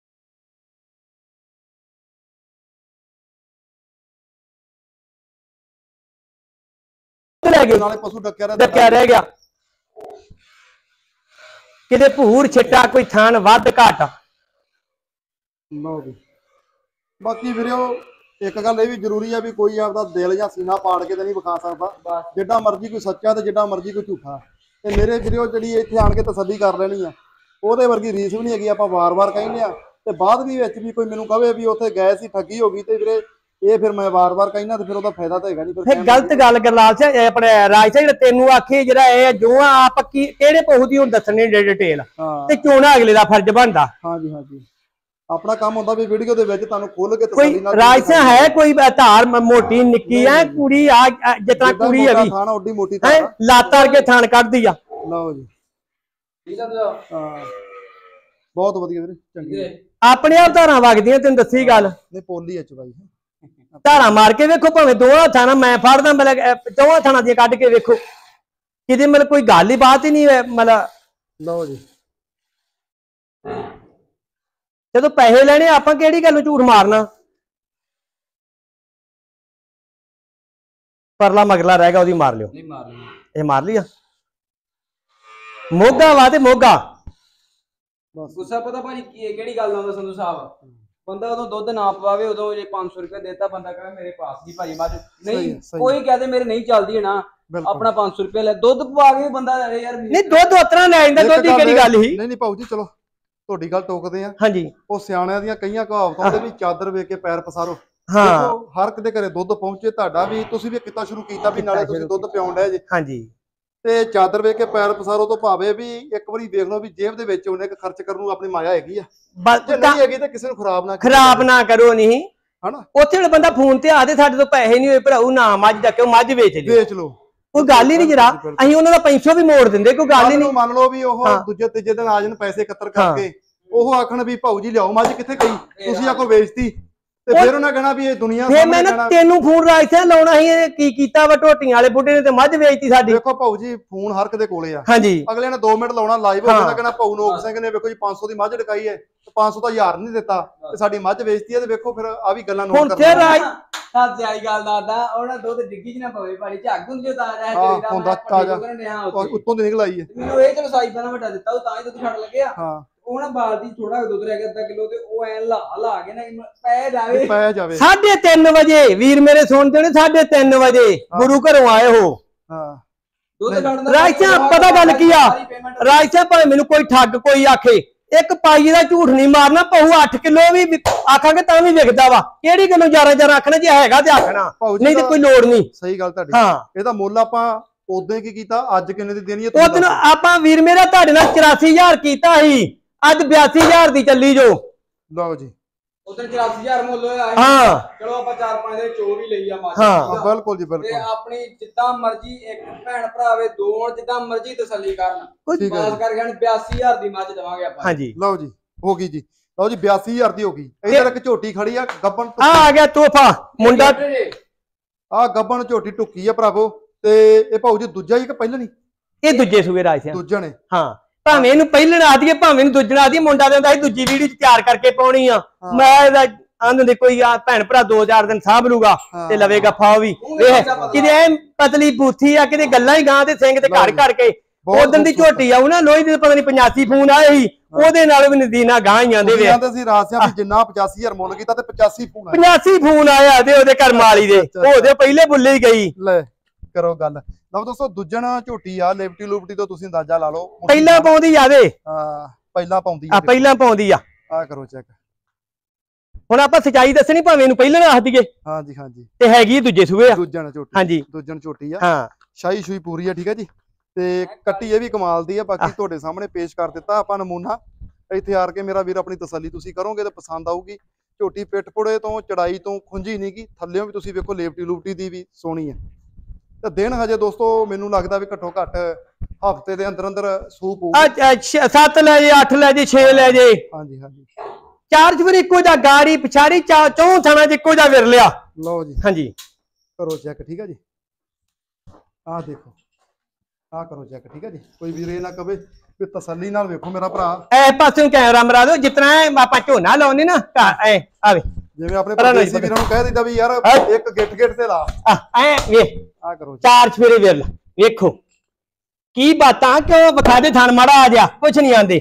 ਲੈ ਗਏ ਨਾਲੇ ਪਸ਼ੂ ਡੱਕਿਆ ਰਹਿੰਦਾ ਡੱਕਿਆ ਰਹਿ ਗਿਆ ਕਿਤੇ ਭੂਰ ਛਿੱਟਾ ਕੋਈ ਥਾਨ ਵੱਧ ਘਾਟ ਲਓ ਜੀ ਬਾਕੀ ਵੀਰੋ ਇੱਕ ਗੱਲ ਇਹ ਵੀ ਜ਼ਰੂਰੀ ਆ ਵੀ ਕੋਈ ਆਪਦਾ ਦਿਲ ਜਾਂ ਸੀਨਾ ਪਾੜ ਕੇ ਤੇ ਨਹੀਂ ਵਿਖਾ ਸਕਦਾ ਜਿੱਡਾ ਮਰਜ਼ੀ ਕੋਈ ਸੱਚਾ ਤੇ ਜਿੱਡਾ ਮਰਜ਼ੀ ਕੋਈ ਝੂਠਾ ਤੇ ਮੇਰੇ ਵੀਰੋ ਜਿਹੜੀ ਇੱਥੇ ਆਣ ਕੇ ਤਸੱਲੀ ਕਰ ਲੈਣੀ ਆ ਉਹਦੇ ਵਰਗੀ ਰੀਸ ਵੀ ਨਹੀਂ ਹੈਗੀ ਆਪਾਂ ਵਾਰ-ਵਾਰ ਕਹਿੰਦੇ ਆ ਤੇ ਬਾਅਦ ਵੀ ਵਿੱਚ ਵੀ ਕੋਈ ਮੈਨੂੰ ਕਹੇ ਵੀ ਉੱਥੇ ਗਏ ਸੀ ਠੱਗੀ ਹੋ ਗਈ ਤੇ ਵੀਰੇ ਇਹ ਫਿਰ ਮੈਂ ਵਾਰ-ਵਾਰ ਕਹਿੰਦਾ ਤੇ ਫਿਰ ਉਹਦਾ ਫਾਇਦਾ ਤਾਂ ਹੈਗਾ ਨਹੀਂ ਫਿਰ ਗਲਤ ਗੱਲ ਗਰਲਾਲ ਸਿੰਘ ਇਹ ਆਪਣੇ ਰਾਜ ਸਿੰਘ ਤੈਨੂੰ ਆਖੀ ਜਿਹੜਾ ਇਹ ਜੋ ਆ ਆਪ ਕੀ ਕਿਹੜੇ ਪਹੂ ਦੀ ਹੁਣ ਦੱਸਣੀ ਡਿਟੇਲ ਹਾਂ ਤੇ ਚੋਣਾ ਅਗਲੇ ਦਾ ਫਰਜ਼ ਬਣਦਾ ਹਾਂਜੀ ਹਾਂਜੀ ਆਪਣਾ ਕੰਮ ਹੁੰਦਾ ਵੀ ਵੀਡੀਓ ਦੇ ਵਿੱਚ ਤੁਹਾਨੂੰ ਖੋਲ ਕੇ ਕੋਈ ਤਸੱਲੀ ਨਾਲ ਰਾਜ ਸਿੰਘ ਹੈ ਕੋਈ ਧਾਰ ਮ- ਮੋਟੀ ਨਿੱਕੀ ਐ ਕੁੜੀ ਆ ਆ ਜਿਤਨਾ ਕੁੜੀ ਹੈ ਵੀ ਥਾਣਾ ਓਡੀ ਮੋਟੀ ਹੈ ਥਾਣਾ ਲਾਤਾਰ ਕੇ ਥਾਣ ਕੱਢਦੀ ਆ ਲਓ ਜੀ ਠੀਕ ਆ ਤੁਸੀਂ ਹਾਂ ਬਹੁਤ ਵਧੀਆ ਵੀਰੇ ਚੰਗੀ ਆਪਣੇ ਆਪ ਧਾਰਾਂ ਵਗਦੀਆਂ ਤੈਨੂੰ ਦੱਸੀ ਗੱਲ ਨੇ ਪੋਲੀ ਐ ਚਵਾਈ ਧਾਰਾਂ ਮਾਰ ਕੇ ਵੇਖੋ ਭਾਵੇਂ ਦੋਹਾਂ ਥਾਣਾ ਮੈਂ ਫੜਦਾ ਮਤਲਬ ਦੋਹਾਂ ਥਾਣਾ ਦੀਆਂ ਕੱਢ ਕੇ ਵੇਖੋ ਕਿਤੇ ਮਤਲਬ ਕੋਈ ਗੱਲ ਹੀ ਬਾਤ ਹੀ ਨਹੀਂ ਹੈ ਮਤਲਬ ਲਓ ਜੀ ਜਦੋਂ ਪੈਸੇ ਲੈਣੇ ਆਪਾਂ ਕਿਹੜੀ ਗੱਲ ਨੂੰ ਝੂਠ ਮਾਰਨਾ ਪਰਲਾ ਮਗਲਾ ਰਹਿ ਗਿਆ ਉਹਦੀ ਮਾਰ ਲਿਓ ਨਹੀਂ ਮਾਰ ਲਈ ਇਹ ਮਾਰ ਲਿਆ ਮੋਗਾ ਵਾ ਤੇ ਮੋਗਾ ਬਸ ਗੁੱਸਾ ਪਤਾ ਭਾਜੀ ਕੀ ਹੈ ਕਿਹੜੀ ਗੱਲ ਆਉਂਦਾ ਸੰਧੂ ਸਾਹਿਬ ਬੰਦਾ ਉਦੋਂ ਦੁੱਧ ਨਾ ਪਵਾਵੇ ਉਦੋਂ ਜੇ ਪੰਜ ਸੌ ਰੁਪਏ ਦੇਤਾ ਬੰਦਾ ਕਹਿੰਦਾ ਮੇਰੇ ਪਾਸ ਦੀ ਭਾਜੀ ਮੱਝ ਨਹੀਂ ਸਹੀ। ਕੋਈ ਕਹਦੇ ਮੇਰੇ ਨਹੀਂ ਚੱਲਦੀ ਹੈ ਨਾ ਬਿਲਕੁਲ ਆਪਣਾ ਪੰਜ ਸੌ ਰੁਪਏ ਲੈ ਦੁੱਧ ਪਵਾ ਕੇ ਬੰਦਾ ਯਾਰ ਨਹੀਂ ਦੁੱਧ ਉਤਰਾ ਲੈ ਜਾਂਦਾ ਦੁੱਧ ਦੀ ਕਿਹੜੀ ਗੱਲ ਸੀ ਨਹੀਂ ਨਹੀਂ ਭਾਊ ਜੀ ਚਲੋ ਤੁਹਾਡੀ ਗੱਲ ਟੋਕਦੇ ਆ ਹਾਂਜੀ ਉਹ ਸਿਆਣਿਆਂ ਦੀਆਂ ਕਈਆਂ ਕਹਾਵਤਾਂ ਹੁੰਦੇ ਵੀ ਚਾਦਰ ਵੇਖ ਕੇ ਪੈਰ ਪਸਾਰੋ ਹਾਂ ਦੇਖੋ ਹਰ ਇੱਕ ਦੇ ਘਰੇ ਦੁੱਧ ਪਹੁੰਚੇ ਤੁਹਾਡਾ ਵੀ ਤੁਸੀਂ ਵੀ ਕਿੱਤਾ ਸ਼ੁਰੂ ਕੀਤਾ ਵੀ ਨਾਲੇ ਤੁਸੀਂ ਦੁੱਧ ਪਿਆਉਣ ਡਏ ਜੇ ਹਾਂਜੀ ਤੇ ਚਾਦਰ ਵੇਖ ਕੇ ਪੈਰ ਪਸਾਰੋ ਤੋਂ ਭਾਵੇਂ ਵੀ ਇੱਕ ਵਾਰੀ ਵੇਖ ਲਓ ਵੀ ਜੇਬ ਦੇ ਵਿੱਚ ਉਹਨੇ ਖਰਚ ਕਰਨ ਨੂੰ ਆਪਣੀ ਮਾਇਆ ਹੈਗੀ ਆ ਬਸ ਜੇ ਨਹੀਂ ਹੈਗੀ ਤੇ ਕਿਸੇ ਨੂੰ ਖਰਾਬ ਨਾ ਖਰਾਬ ਨਾ ਕਰੋ ਨਹੀਂ ਹਨਾ ਉੱਥੇ ਵਾਲਾ ਬੰਦਾ ਫੋਨ ਤੇ ਆਦੇ ਸਾਡੇ ਤੋਂ ਪੈਸੇ ਨਹੀਂ ਹੋਏ ਭਰਾਉ ਨਾ ਮੱਝ ਦਾ ਕਿਉਂ ਮੱਝ ਵੇਚ ਲਈ ਵੇਚ ਲਓ ਕੋਈ ਗੱਲ ਹੀ ਨਹੀਂ ਜਰਾ, ਅਸੀਂ ਉਹਨਾਂ ਦਾ ਪੈਸਾ ਵੀ ਮੋੜ ਦਿੰਦੇ, ਕੋਈ ਗੱਲ ਹੀ ਨਹੀਂ। ਮੰਨ ਲਓ ਵੀ ਉਹ ਦੂਜੇ ਤੀਜੇ ਦਿਨ ਆ ਜਾਣ ਪੈਸੇ ਇਕੱਤਰ ਕਰਕੇ, ਉਹ ਆਖਣ ਵੀ ਭਾਊ ਜੀ ਲਿਆਓ ਮੱਝ ਕਿੱਥੇ ਗਈ, ਤੁਸੀਂ ਆਖੋ ਵੇਚਤੀ, ਤੇ ਫਿਰ ਉਹਨਾਂ ਕਹਿਣਾ ਵੀ ਇਹ ਦੁਨੀਆ ਫੇਰ ਮੈਂ ਨਾ ਤੈਨੂੰ ਫੋਨ ਰਾਇਥੇ ਲਾਉਣਾ ਸੀ, ਇਹ ਕੀ ਕੀਤਾ ਵਾ ਢੋਟੀਆਂ ਵਾਲੇ ਬੁੱਢੇ ਨੇ ਤੇ ਮੱਝ ਵੇਚਤੀ ਸਾਡੀ। ਦੇਖੋ ਭਾਊ ਜੀ ਫੋਨ ਹਰ ਕਿਤੇ ਕੋਲੇ ਆ, ਹਾਂਜੀ ਅਗਲੇ ਨੇ ਦੋ ਮਿੰਟ ਲਾਉਣਾ ਲਾਈਵ ਹੋ ਜਾਣਾ, ਕਹਿਣਾ ਭਾਊ ਨੋਕ ਸਿੰਘ ਨੇ ਵੇਖੋ ਜੀ ਪੰਜ ਸੌ ਦੀ ਮੱਝ ਡਕਾਈ ਹੈ, ਪੰਜ ਸੌ ਦਾ ਹਜ਼ਾਰ ਨਹੀਂ ਦਿੱਤਾ ਤੇ ਸਾਡੀ ਮੱਝ ਵੇਚਤੀ ਹੈ, ਤੇ ਵੇਖੋ ਫਿਰ ਆ ਵੀ ਗੱਲਾਂ ਨੋਟ ਕਰ ਲੈਣਾ। ਤਾਂ ਜਾਈ ਗੱਲ ਦਾਦਾ ਉਹਨਾਂ ਦੁੱਧ ਡਿੱਗੀ ਚ ਨਾ ਪਵੇ ਪਾਣੀ ਝੱਗ ਹੁੰਦੀ ਉਹ ਤਾਜ਼ਾ ਹੈ ਹਾਂ ਹੁੰਦਾ ਤਾਜ਼ਾ ਉੱਤੋਂ ਦੀ ਨਿਕਲ ਆਈ ਹੈ। ਮੈਨੂੰ ਇਹ ਚਲੋ ਸਾਈ ਬਣਾ ਵੱਡਾ ਦਿੱਤਾ ਉਹ ਤਾਂ ਹੀ ਦੁੱਧ ਛੱਡ ਲੱਗਿਆ। ਹਾਂ ਉਹ ਨਾ ਬਾਲਦੀ ਥੋੜਾ ਦੁੱਧ ਰਹਿ ਗਿਆ ਅੱਧਾ ਕਿਲੋ, ਤੇ ਉਹ ਐ ਲਾ ਲਾ ਕੇ ਨਾ ਪੈ ਜਾਵੇ ਪੈ ਜਾਵੇ। ਸਾਢੇ ਤਿੰਨ ਵਜੇ ਵੀਰ ਮੇਰੇ ਸੁਣਦੇ ਨੇ, ਸਾਢੇ ਤਿੰਨ ਵਜੇ ਗੁਰੂ ਘਰੋਂ ਆਏ ਹੋ। ਹਾਂ ਰਾਜ ਸਾਹਿਬ ਪਤਾ ਗੱਲ ਕੀ ਆ, ਰਾਜ ਸਾਹਿਬ ਭਾਵੇਂ ਮੈਨੂੰ ਕੋਈ ਠੱਗ ਕੋਈ ਆਖੇ, ਇੱਕ ਪਾਈ ਦਾ ਝੂਠ ਨਹੀਂ ਮਾਰਨਾ, ਪਹੂ ਅੱਠ ਕਿਲੋ ਵੀ ਆਖਾਂਗੇ ਤਾਂ ਵੀ ਵਿਕਦਾ ਵਾ, ਕਿਹੜੀ ਗੱਲੋਂ ਜਾਰਾ ਜਾਰਾ ਆਖਣਾ, ਜੇ ਹੈਗਾ ਤੇ ਆਖਣਾ, ਨਹੀਂ ਤੇ ਕੋਈ ਲੋੜ ਨਹੀਂ। ਸਹੀ ਗੱਲ ਤੁਹਾਡੀ। ਹਾਂ ਇਹਦਾ ਮੁੱਲ ਆਪਾਂ ਉਦੋਂ ਕੀ ਕੀਤਾ, ਅੱਜ ਕਿੰਨੇ ਦੀ ਦੇਣੀ ਹੈ? ਉਦੋਂ ਆਪਾਂ ਵੀਰ ਮੇਰਾ ਤੁਹਾਡੇ ਨਾਲ ਚੁਰਾਸੀ ਹਜ਼ਾਰ ਕੀਤਾ ਸੀ, ਅੱਜ ਬਿਆਸੀ ਹਜ਼ਾਰ ਦੀ ਚੱਲੀ ਜੋ। ਲਓ ਜੀ ਉਦੋਂ ਚੁਰਾਸੀ ਹਜ਼ਾਰ ਮੁੱਲ ਹੋਇਆ। ਹਾਂ ਚਲੋ ਆਪਾਂ ਚਾਰ ਪੰਜ ਦੇ ਚੋ ਵੀ ਲਈ ਆ ਮਾਂ। ਹਾਂ ਬਿਲਕੁਲ ਜੀ ਤੇ ਬਿਲਕੁਲ। ਆਪਣੀ ਜਿੱਦਾਂ ਮਰਜ਼ੀ ਇੱਕ ਭੈਣ ਭਰਾਵੇ ਦੋ ਜਿੱਦਾਂ ਮਰਜ਼ੀ ਤਸੱਲੀ ਕਰਨ, ਬਾਸ ਕਰਕੇ ਬਿਆਸੀ ਹਜ਼ਾਰ ਦੀ ਮੱਝ ਦਵਾਂਗੇ ਆਪਾਂ। ਹਾਂਜੀ ਲਓ ਜੀ ਹੋ ਗਈ ਜੀ, ਲਓ ਜੀ ਬਿਆਸੀ ਹਜ਼ਾਰ ਦੀ ਹੋ ਗਈ। ਇਧਰ ਇੱਕ ਝੋਟੀ ਖੜੀ ਆ ਗੱਬਣ, ਆ ਆ ਗਿਆ ਤੋਹਫਾ ਮੁੰਡਾ, ਆ ਗੱਬਣ ਝੋਟੀ ਟੁੱਕੀ ਆ ਭਰਾਵੋ, ਤੇ ਇਹ ਭਾਊ ਜੀ ਦੂਜਾ ਹੀ ਕਿ ਪਹਿਲਾਂ ਨਹੀਂ? ਇਹ ਦੂਜੇ ਸੂਏ ਰਾਜ ਸਿੰਘ ਦੂਜਾ ਨੇ। ਹਾਂ ਭਾਵੇਂ ਇਹਨੂੰ ਪਹਿਲਣ ਆ ਦਈਏ ਭਾਵੇਂ ਇਹਨੂੰ ਦੂਜਣਾ ਆ ਦਈਏ, ਮੁੰਡਾ ਦੇ ਹੁੰਦਾ ਸੀ ਦੂਜੀ ਵੀਡੀਓ ਚ ਤਿਆਰ ਕਰਕੇ ਪਾਉਣੀ ਆ। ਮੈਂ ਇਹਦਾ ਆਂਦੇ ਦੇ ਕੋਈ ਆ ਭੈਣ ਭਰਾ ਦੋ ਚਾਰ ਦਿਨ ਸਾਂਭ ਲੂਗਾ ਤੇ ਲਵੇਗਾ ਫਾਉ ਵੀ। ਵੇਖ ਕਿਤੇ ਐ ਪਤਲੀ ਬੂਥੀ ਆ, ਕਿਤੇ ਗੱਲਾਂ ਹੀ ਗਾਂ ਤੇ ਸਿੰਘ ਤੇ ਘੜ ਘੜ ਕੇ। ਉਦੋਂ ਦੀ ਝੋਟੀ ਆ ਉਹਨਾਂ ਲੋਹੀ ਦੇ ਪਤਾ ਨਹੀਂ ਪਚਾਸੀ ਫੋਨ ਆਏ ਸੀ, ਉਹਦੇ ਨਾਲ ਵੀ ਨਦੀਨਾ ਗਾਂ ਹੀ ਆਂਦੇ ਵੇ ਸੀ ਰਾਸਿਆਂ ਵੀ ਜਿੰਨਾ ਪਚਾਸੀ ਹਜ਼ਾਰ ਮੁੱਲ ਕੀਤਾ ਤੇ ਪਚਾਸੀ ਫੋਨ ਆਏ, ਪਚਾਸੀ ਫੋਨ ਆਇਆ ਤੇ ਉਹਦੇ ਘਰ ਮਾਲੀ ਦੇ, ਉਹਦੇ ਪਹਿਲੇ ਬੁੱਲੇ ਹੀ ਗਈ। ਲੈ ਕਰੋ ਗੱਲ। ਲਓ ਦੋਸਤੋ ਦੂਜਣ ਝੋਟੀ ਆ, ਲਿਬਟੀ ਲੁਬਟੀ ਤੋਂ ਤੁਸੀਂ ਅੰਦਾਜ਼ਾ ਲਾ ਲਓ। ਪਹਿਲਾਂ ਪਾਉਂਦੀ ਆਦੇ ਹਾਂ ਪਹਿਲਾਂ ਪਾਉਂਦੀ ਆ, ਪਹਿਲਾਂ ਪਾਉਂਦੀ ਆ। ਆ ਕਰੋ ਚੈੱਕ। ਹੁਣ ਆਪਾਂ ਸਚਾਈ ਦੱਸਣੀ, ਭਾਵੇਂ ਇਹਨੂੰ ਪਹਿਲਾਂ ਰੱਖ ਦਈਏ। ਹਾਂਜੀ ਹਾਂਜੀ ਤੇ ਹੈਗੀ ਦੂਜੇ ਸੂਏ ਆ। ਦੂਜਣ ਝੋਟੀ, ਹਾਂਜੀ ਦੂਜਣ ਝੋਟੀ ਆ। ਹਾਂ ਸ਼ਾਹੀ ਸ਼ੂਈ ਪੂਰੀ ਆ, ਠੀਕ ਆ ਜੀ। ਤੇ ਕੱਟੀ ਇਹ ਵੀ ਕਮਾਲ ਦੀ ਆ। ਬਾਕੀ ਤੁਹਾਡੇ ਸਾਹਮਣੇ ਪੇਸ਼ ਕਰ ਦਿੱਤਾ ਆਪਾਂ ਨਮੂਨਾ। ਇੱਥੇ ਆ ਕੇ ਮੇਰਾ ਵੀਰ ਆਪਣੀ ਤਸੱਲੀ ਤੁਸੀਂ ਕਰੋਗੇ ਤੇ ਪਸੰਦ ਆਊਗੀ। ਝੋਟੀ ਪਿੱਠ ਪੁੜੇ ਤੋਂ ਚੜਾਈ ਤੋਂ ਖੁੰਝੀ ਨਹੀਂ ਗੀ, ਥੱਲਿਓਂ ਵੀ ਤੁਸੀਂ ਵੇਖੋ ਲੇਪਟੀ ਲੂਪਟੀ ਦੀ ਵੀ ਸੋਹਣੀ ਆ। ਤੇ ਦਿਨ ਹਜੇ ਦੋਸਤੋ ਮੈਨੂੰ ਲੱਗਦਾ ਵੀ ਘੱਟੋ ਘੱਟ ਹਫਤੇ ਦੇ ਅੰਦਰ ਅੰਦਰ ਸੂ ਪਊ। ਸੱਤ ਲੈ ਜੇ, ਅੱਠ ਲੈ ਜੇ, ਛੇ ਲੈ ਜੇ। ਹਾਂਜੀ ਹਾਂਜੀ ਚਾਰ ਚ ਫਿਰ ਇੱਕੋ ਜਿਹਾ ਗਾੜੀ ਪਿਛਾੜੀ ਚਾ ਚੌਂ ਥਾਣਾ ਚ ਇੱਕੋ ਜਿਹਾ ਵਿਰ ਲਿਆ। ਲਓ ਜੀ ਹਾਂਜੀ ਕਰੋ ਚੈੱਕ, ਠੀਕ ਆ ਜੀ। ਆਹ ਦੇਖੋ, ਆਹ ਕਰੋ ਚੈੱਕ, ਠੀਕ ਆ ਜੀ। ਕੋਈ ਵੀਰ ਇਹ ਨਾ ਕਵੇ ਵੀ ਤਸੱਲੀ ਨਾਲ ਵੇਖੋ ਮੇਰਾ ਭਰਾ। ਐ ਪਾਸੇ ਕੈਮਰਾ ਮਰਾ ਦਿਓ, ਜਿਤਨਾ ਆਪਾਂ ਝੋਨਾ ਲਾਉਨੇ ਨਾ ਐ ਆਵੇ, ਜਿਵੇਂ ਆਪਣੇ ਪਰਦੇਸੀ ਵੀਰਾਂ ਨੂੰ ਕਹਿ ਦਿੰਦਾ ਵੀ ਯਾਰ ਇੱਕ ਗਿੱਟ ਗਿੱਟ ਤੇ ਲਾ। ਐ ਵੇਖ ਆਹ ਕਰੋ ਚਾਰ ਚਫੇਰੇ ਵਿਰ ਵੇਖੋ ਕੀ ਬਾਤਾਂ, ਕਿਉਂ ਵਿਖਾ ਦੇ ਥਣ ਮਾੜਾ ਆ ਜਾ, ਕੁਛ ਨਹੀਂ ਆਂਦੇ।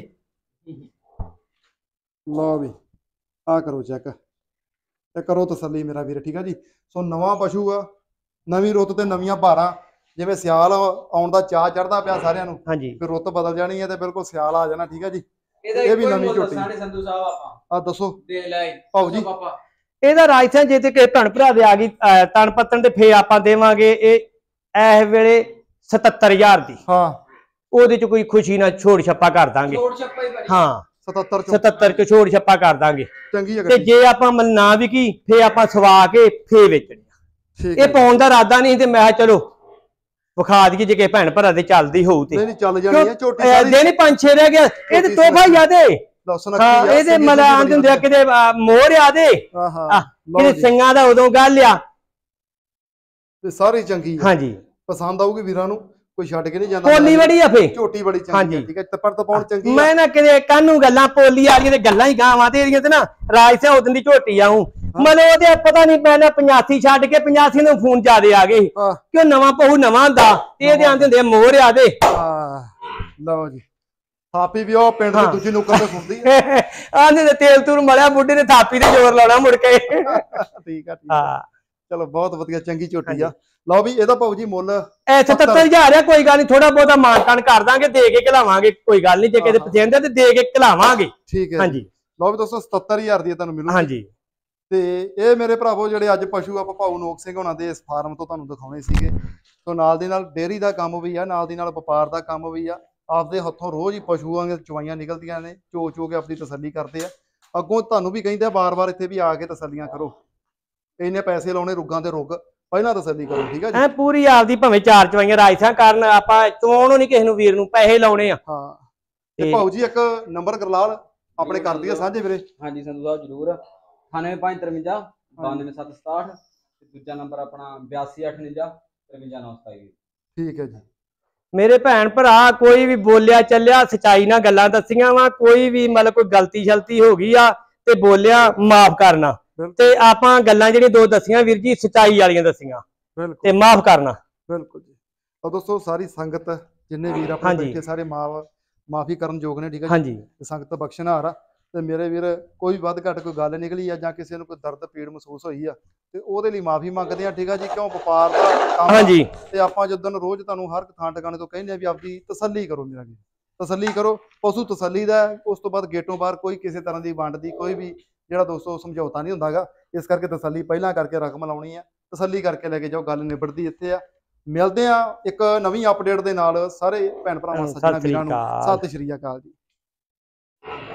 ਲਓ ਵੀ ਆਹ ਕਰੋ ਚੈੱਕ ਤੇ ਕਰੋ ਤਸੱਲੀ ਮੇਰਾ ਵੀਰ, ਠੀਕ ਆ ਜੀ। ਸੋ ਨਵਾਂ ਪਸ਼ੂ ਆ, ਨਵੀਂ ਰੁੱਤ ਤੇ ਨਵੀਆਂ ਭਾਰਾਂ। ਜਿਵੇਂ ਸਿਆਲ ਆਉਣ ਦਾ ਚਾਅ ਚੜਦਾ ਪਿਆ ਸਾਰਿਆਂ ਨੂੰ, ਹਾਂਜੀ ਫਿਰ ਰੁੱਤ ਬਦਲ ਜਾਣੀ ਹੈ ਤੇ ਬਿਲਕੁਲ ਸਿਆਲ ਆ ਜਾਣਾ, ਠੀਕ ਆ ਜੀ। ਇਹ ਵੀ ਨਵੀਂ ਝੋਟੀ ਸੰਧੂ ਸਾਹਿਬ ਆਪਾਂ ਆ ਦੱਸੋ ਦੇ ਲੈ ਭਾਊ ਜੀ। ਪਾਪਾ ਇਹਦਾ ਰਾਜਸਥਾਨ ਜੇ ਤੇ ਕਿਸੇ ਭੈਣ ਭਰਾ ਦੇ ਆ ਗਈ ਤਣ ਪੱਤਣ ਤੇ ਫੇਰ ਆਪਾਂ ਦੇਵਾਂਗੇ ਇਹ ਇਸ ਵੇਲੇ ਸਤੱਤਰ ਹਜ਼ਾਰ ਦੀ। ਹਾਂ ਉਹਦੇ ਚ ਕੋਈ ਖੁਸ਼ੀ ਨਾਲ ਛੋੜ ਛੱਪਾ ਕਰ ਦਾਂਗੇ। ਛੋੜ ਛੱਪਾ ਹੀ ਹਾਂ ਸਤੱਤਰ ਚ ਸਤੱਤਰ ਚ ਛੋੜ ਛੱਪਾ ਕਰ ਦਾਂਗੇ। ਚੰਗੀ ਹੈ ਤੇ ਜੇ ਆਪਾਂ ਨਾ ਵਿਕੀ ਫੇਰ ਆਪਾਂ ਸਵਾ ਕੇ ਫੇਰ ਵੇਚਣੀ। ਇਹ ਪਾਉਣ ਦਾ ਇਰਾਦਾ ਨਹੀਂ ਤੇ ਮੈਂ ਚਲੋ ਵਿਖਾ ਦਈਏ ਜੇ ਕਿਸੇ ਭੈਣ ਭਰਾ ਦੇ ਚੱਲਦੀ ਹੋਊ ਤੇ। ਨਹੀਂ ਚੱਲ ਜਾਣੀ ਹੈ ਝੋਟੀ ਸਾਰੀ। ਦੇ ਨਹੀਂ ਪੰਜ ਛੇ ਰਹਿ ਗਿਆ, ਇਹ ਤੇ ਤੋਹਫਾ ਹੀ ਆ ਦੇ। ਹਾਂ ਇਹਦੇ ਮਲਾਨ ਹੁੰਦੇ ਕਿਤੇ ਮੋਹਰ ਆ ਦੇ। ਹਾਂ ਹਾਂ ਕਿਤੇ ਸਿੰਘਾਂ ਦਾ ਉਦੋਂ ਗੱਲ ਆ। ਤੇ ਸਾਰੀ ਚੰਗੀ ਹੈ। ਹਾਂਜੀ ਪਸੰਦ ਆਊਗੀ ਵੀਰਾਂ ਨੂੰ, ਕੋਈ ਛੱਡ ਕੇ ਨਹੀਂ ਜਾਂਦਾ। ਪੋਲੀ ਬੜੀ ਆ ਫੇ, ਝੋਟੀ ਬੜੀ ਚੰਗੀ ਹੈ, ਠੀਕ ਹੈ। ਤਪੜ ਤਪਾਉਣ ਚੰਗੀ। ਮੈਂ ਨਾ ਕਿਤੇ ਕਾਨੂੰ ਗੱਲਾਂ ਪੋਲੀ ਵਾਲੀਆਂ ਤੇ ਗੱਲਾਂ ਹੀ ਗਾਵਾਂ ਤੇ ਇਹਦੀਆਂ ਤੇ ਨਾ ਰਾਜ ਸਿੰਘ ਉਦੋਂ ਦੀ ਝੋਟੀ ਆਉਂ ਮਤਲਬ ਉਹਦੇ ਪਤਾ ਨਹੀਂ ਪੈਣਾ ਪਚਾਸੀ ਛੱਡ ਕੇ ਪਚਾਸੀ ਨੂੰ ਫੋਨ ਜ਼ਿਆਦੇ ਆ ਗਏ ਕਿਉਂ ਨਵਾਂ ਪਹੂ ਨਵਾਂ ਹੁੰਦਾ ਤੇ ਇਹਦੇ ਆਂਦੇ ਹੁੰਦੇ ਮੋਹਰ ਆ ਦੇ। ਹਾਂ ਲਓ ਜੀ ਥਾਪੀ ਵੀ ਉਹ ਪਿੰਡ ਦੀ ਦੂਜੀ ਨੁੱਕਰ ਤੇ ਸੁਣਦੀ ਹੈ। ਆਂਦੇ ਤੇ ਤੇਲ ਤੂਰ ਮਲਿਆ ਬੁੱਢੇ ਨੇ ਥਾਪੀ ਤੇ ਜ਼ੋਰ ਲਾਉਣਾ ਮੁੜ ਕੇ। ਠੀਕ ਆ ਠੀਕ ਆ ਚਲੋ ਬਹੁਤ ਵਧੀਆ ਚੰਗੀ ਝੋਟੀ ਆ। ਲਓ ਵੀ ਇਹਦਾ ਭਾਊ ਜੀ ਮੁੱਲ ਐ ਸਤੱਤਰ ਹਜ਼ਾਰ ਆ। ਕੋਈ ਗੱਲ ਨਹੀਂ ਥੋੜਾ ਬਹੁਤਾ ਮਾਨਤਾਨ ਕਰ ਦਾਂਗੇ, ਦੇ ਕੇ ਘਲਾਵਾਂਗੇ। ਕੋਈ ਗੱਲ ਨਹੀਂ ਜੇ ਕਿਤੇ ਪਸੰਦ ਹੈ ਤੇ ਦੇ ਕੇ ਘਲਾਵਾਂਗੇ। ਠੀਕ ਹੈ ਹਾਂਜੀ। ਲਓ ਵੀ ਦੋਸਤੋ ਸਤੱਤਰ ਹਜ਼ਾਰ ਦੀ ਤੁਹਾਨੂੰ ਮਿਲੂਗੀ। ਹਾਂਜੀ ਤੇ ਇਹ ਮੇਰੇ ਭਰਾਵੋ ਜਿਹੜੇ ਅੱਜ ਪਸ਼ੂ ਆਪਾਂ ਭਾਊ ਨੋਕ ਸਿੰਘ ਹੋਣਾ ਦੇ ਇਸ ਫਾਰਮ ਤੋਂ ਤੁਹਾਨੂੰ ਦਿਖਾਉਣੇ ਸੀਗੇ। ਸੋ ਨਾਲ ਦੀ ਨਾਲ ਡੇਅਰੀ ਦਾ ਕੰਮ ਵੀ ਆ, ਨਾਲ ਦੀ ਨਾਲ ਵਪਾਰ ਦਾ ਕੰਮ ਵੀ ਆ। ਆਪਦੇ ਹੱਥੋਂ ਰੋਜ਼ ਹੀ ਪਸ਼ੂਆਂ ਦੀਆਂ ਚਵਾਈਆਂ ਨਿਕਲਦੀਆਂ ਨੇ, ਚੋ ਚੋ ਕੇ ਆਪਣੀ ਤਸੱਲੀ ਕਰਦੇ ਆ। ਅੱਗੋਂ ਤੁਹਾਨੂੰ ਵੀ ਕਹਿੰਦੇ ਆ ਬਾਰ-ਬਾਰ ਇੱਥੇ ਵੀ ਆ ਕੇ ਤਸੱਲੀਆਂ ਕਰੋ। ਇੰਨੇ ਪੈਸੇ ਲਾਉਣੇ ਰੁੱਗਾਂ ਦੇ ਰੁੱਗ, ਪਹਿਲਾਂ ਤਸੱਲੀ ਕਰੋ ਠੀਕ ਹੈ ਜੀ। ਐ ਪੂਰੀ ਆਪਦੀ ਭਾਵੇਂ ਚਾਰ ਚਵਾਈਆਂ ਰਾਜਸਥਾਨ ਕਰਨ ਆਪਾਂ ਚਵਾਉਣੋਂ ਨਹੀਂ ਕਿਸੇ ਨੂੰ ਵੀਰ ਨੂੰ ਪੈਸੇ ਲਾਉਣੇ ਆ। ਹਾਂ ਤੇ ਭਾਊ ਜੀ ਇੱਕ ਨੰਬਰ ਗਰਲਾਲ ਆਪਣੇ ਕਰ ਦਈਏ ਸਾਂਝੇ ਵੀਰੇ। ਹਾਂਜੀ ਸੰਧੂ ਸਾਹਿਬ ਜਰੂਰ ਅਠਾਨਵੇਂ ਪੰਜ ਤਰਵੰਜਾ ਬਾਨਵੇਂ ਸੱਤ ਸਤਾਹਠ ਤੇ ਦੂਜਾ ਨੰਬਰ ਆਪਣਾ ਬਿਆਸੀ ਅੱਠ ਉਣੰਜਾ ਤਰਵੰਜਾ ਨੌ ਸਤਾਈ। ਠੀਕ ਹੈ ਜੀ। ਮੇਰੇ ਭੈਣ ਭਰਾ ਕੋਈ ਵੀ ਬੋਲਿਆ ਚੱਲਿਆ ਸਚਾਈ ਨਾਲ ਗੱਲਾਂ ਦੱਸੀਆਂ ਵਾ, ਕੋਈ ਵੀ ਮਤਲਬ ਕੋਈ ਗਲਤੀ ਸ਼ਲਤੀ ਹੋ ਗਈ ਆ ਤੇ ਬੋਲਿਆ ਮਾਫ ਕਰਨਾ, ਤੇ ਆਪਾਂ ਗੱਲਾਂ ਜਿਹੜੀਆਂ ਦੋ ਦੱਸੀਆਂ ਵੀਰ ਜੀ ਸਚਾਈ ਵਾਲੀਆਂ ਦੱਸੀਆਂ ਤੇ ਮਾਫ ਕਰਨਾ। ਬਿਲਕੁਲ ਜੀ। ਤਾਂ ਦੋਸਤੋ ਸਾਰੀ ਸੰਗਤ ਜਿੰਨੇ ਵੀਰ ਆਪਣੇ ਬੈਠੇ ਸਾਰੇ ਮਾਫ ਮਾਫੀ ਕਰਨ ਯੋਗ ਨੇ ਠੀਕ ਹੈ ਜੀ। ਹਾਂਜੀ ਸੰਗਤ ਬਖਸ਼ਣਹਾਰ ਆ ਤੇ ਮੇਰੇ ਵੀਰ ਕੋਈ ਵੱਧ ਘੱਟ ਕੋਈ ਗੱਲ ਨਿਕਲੀ ਆ ਜਾਂ ਕਿਸੇ ਨੂੰ ਕੋਈ ਦਰਦ ਪੀੜ ਮਹਿਸੂਸ ਹੋਈ ਆ ਤੇ ਉਹਦੇ ਲਈ ਮਾਫੀ ਮੰਗਦੇ ਆ ਠੀਕ ਆ ਜੀ। ਕਿਉਂ ਵਪਾਰ ਦਾ ਕੰਮ ਹਾਂਜੀ ਤੇ ਆਪਾਂ ਜਦੋਂ ਰੋਜ਼ ਤੁਹਾਨੂੰ ਹਰ ਥਾਂ ਟਿਕਾਣੇ ਤੋਂ ਕਹਿੰਦੇ ਆ ਵੀ ਆਪਦੀ ਤਸੱਲੀ ਕਰੋ, ਮੇਰਾ ਵੀਰ ਤਸੱਲੀ ਕਰੋ। ਪਸ਼ੂ ਤਸੱਲੀ ਦਾ, ਉਸ ਤੋਂ ਬਾਅਦ ਗੇਟੋਂ ਬਾਹਰ ਕੋਈ ਕਿਸੇ ਤਰ੍ਹਾਂ ਦੀ ਵੰਡ ਦੀ ਕੋਈ ਵੀ ਜਿਹੜਾ ਦੋਸਤੋ ਸਮਝੌਤਾ ਨਹੀਂ ਹੁੰਦਾਗਾ। ਇਸ ਕਰਕੇ ਤਸੱਲੀ ਪਹਿਲਾਂ ਕਰਕੇ ਰਕਮ ਲਾਉਣੀ ਆ, ਤਸੱਲੀ ਕਰਕੇ ਲੈ ਕੇ ਜਾਓ, ਗੱਲ ਨਿਬੜਦੀ ਇੱਥੇ ਆ। ਮਿਲਦੇ ਆ ਇੱਕ ਨਵੀਂ ਅਪਡੇਟ ਦੇ ਨਾਲ ਸਾਰੇ ਭੈਣ ਭਰਾਵਾਂ ਸੱਜਣਾ ਵੀਰਾਂ ਨੂੰ। ਸਤਿ ਸ਼੍ਰੀ ਅਕਾਲ ਜੀ।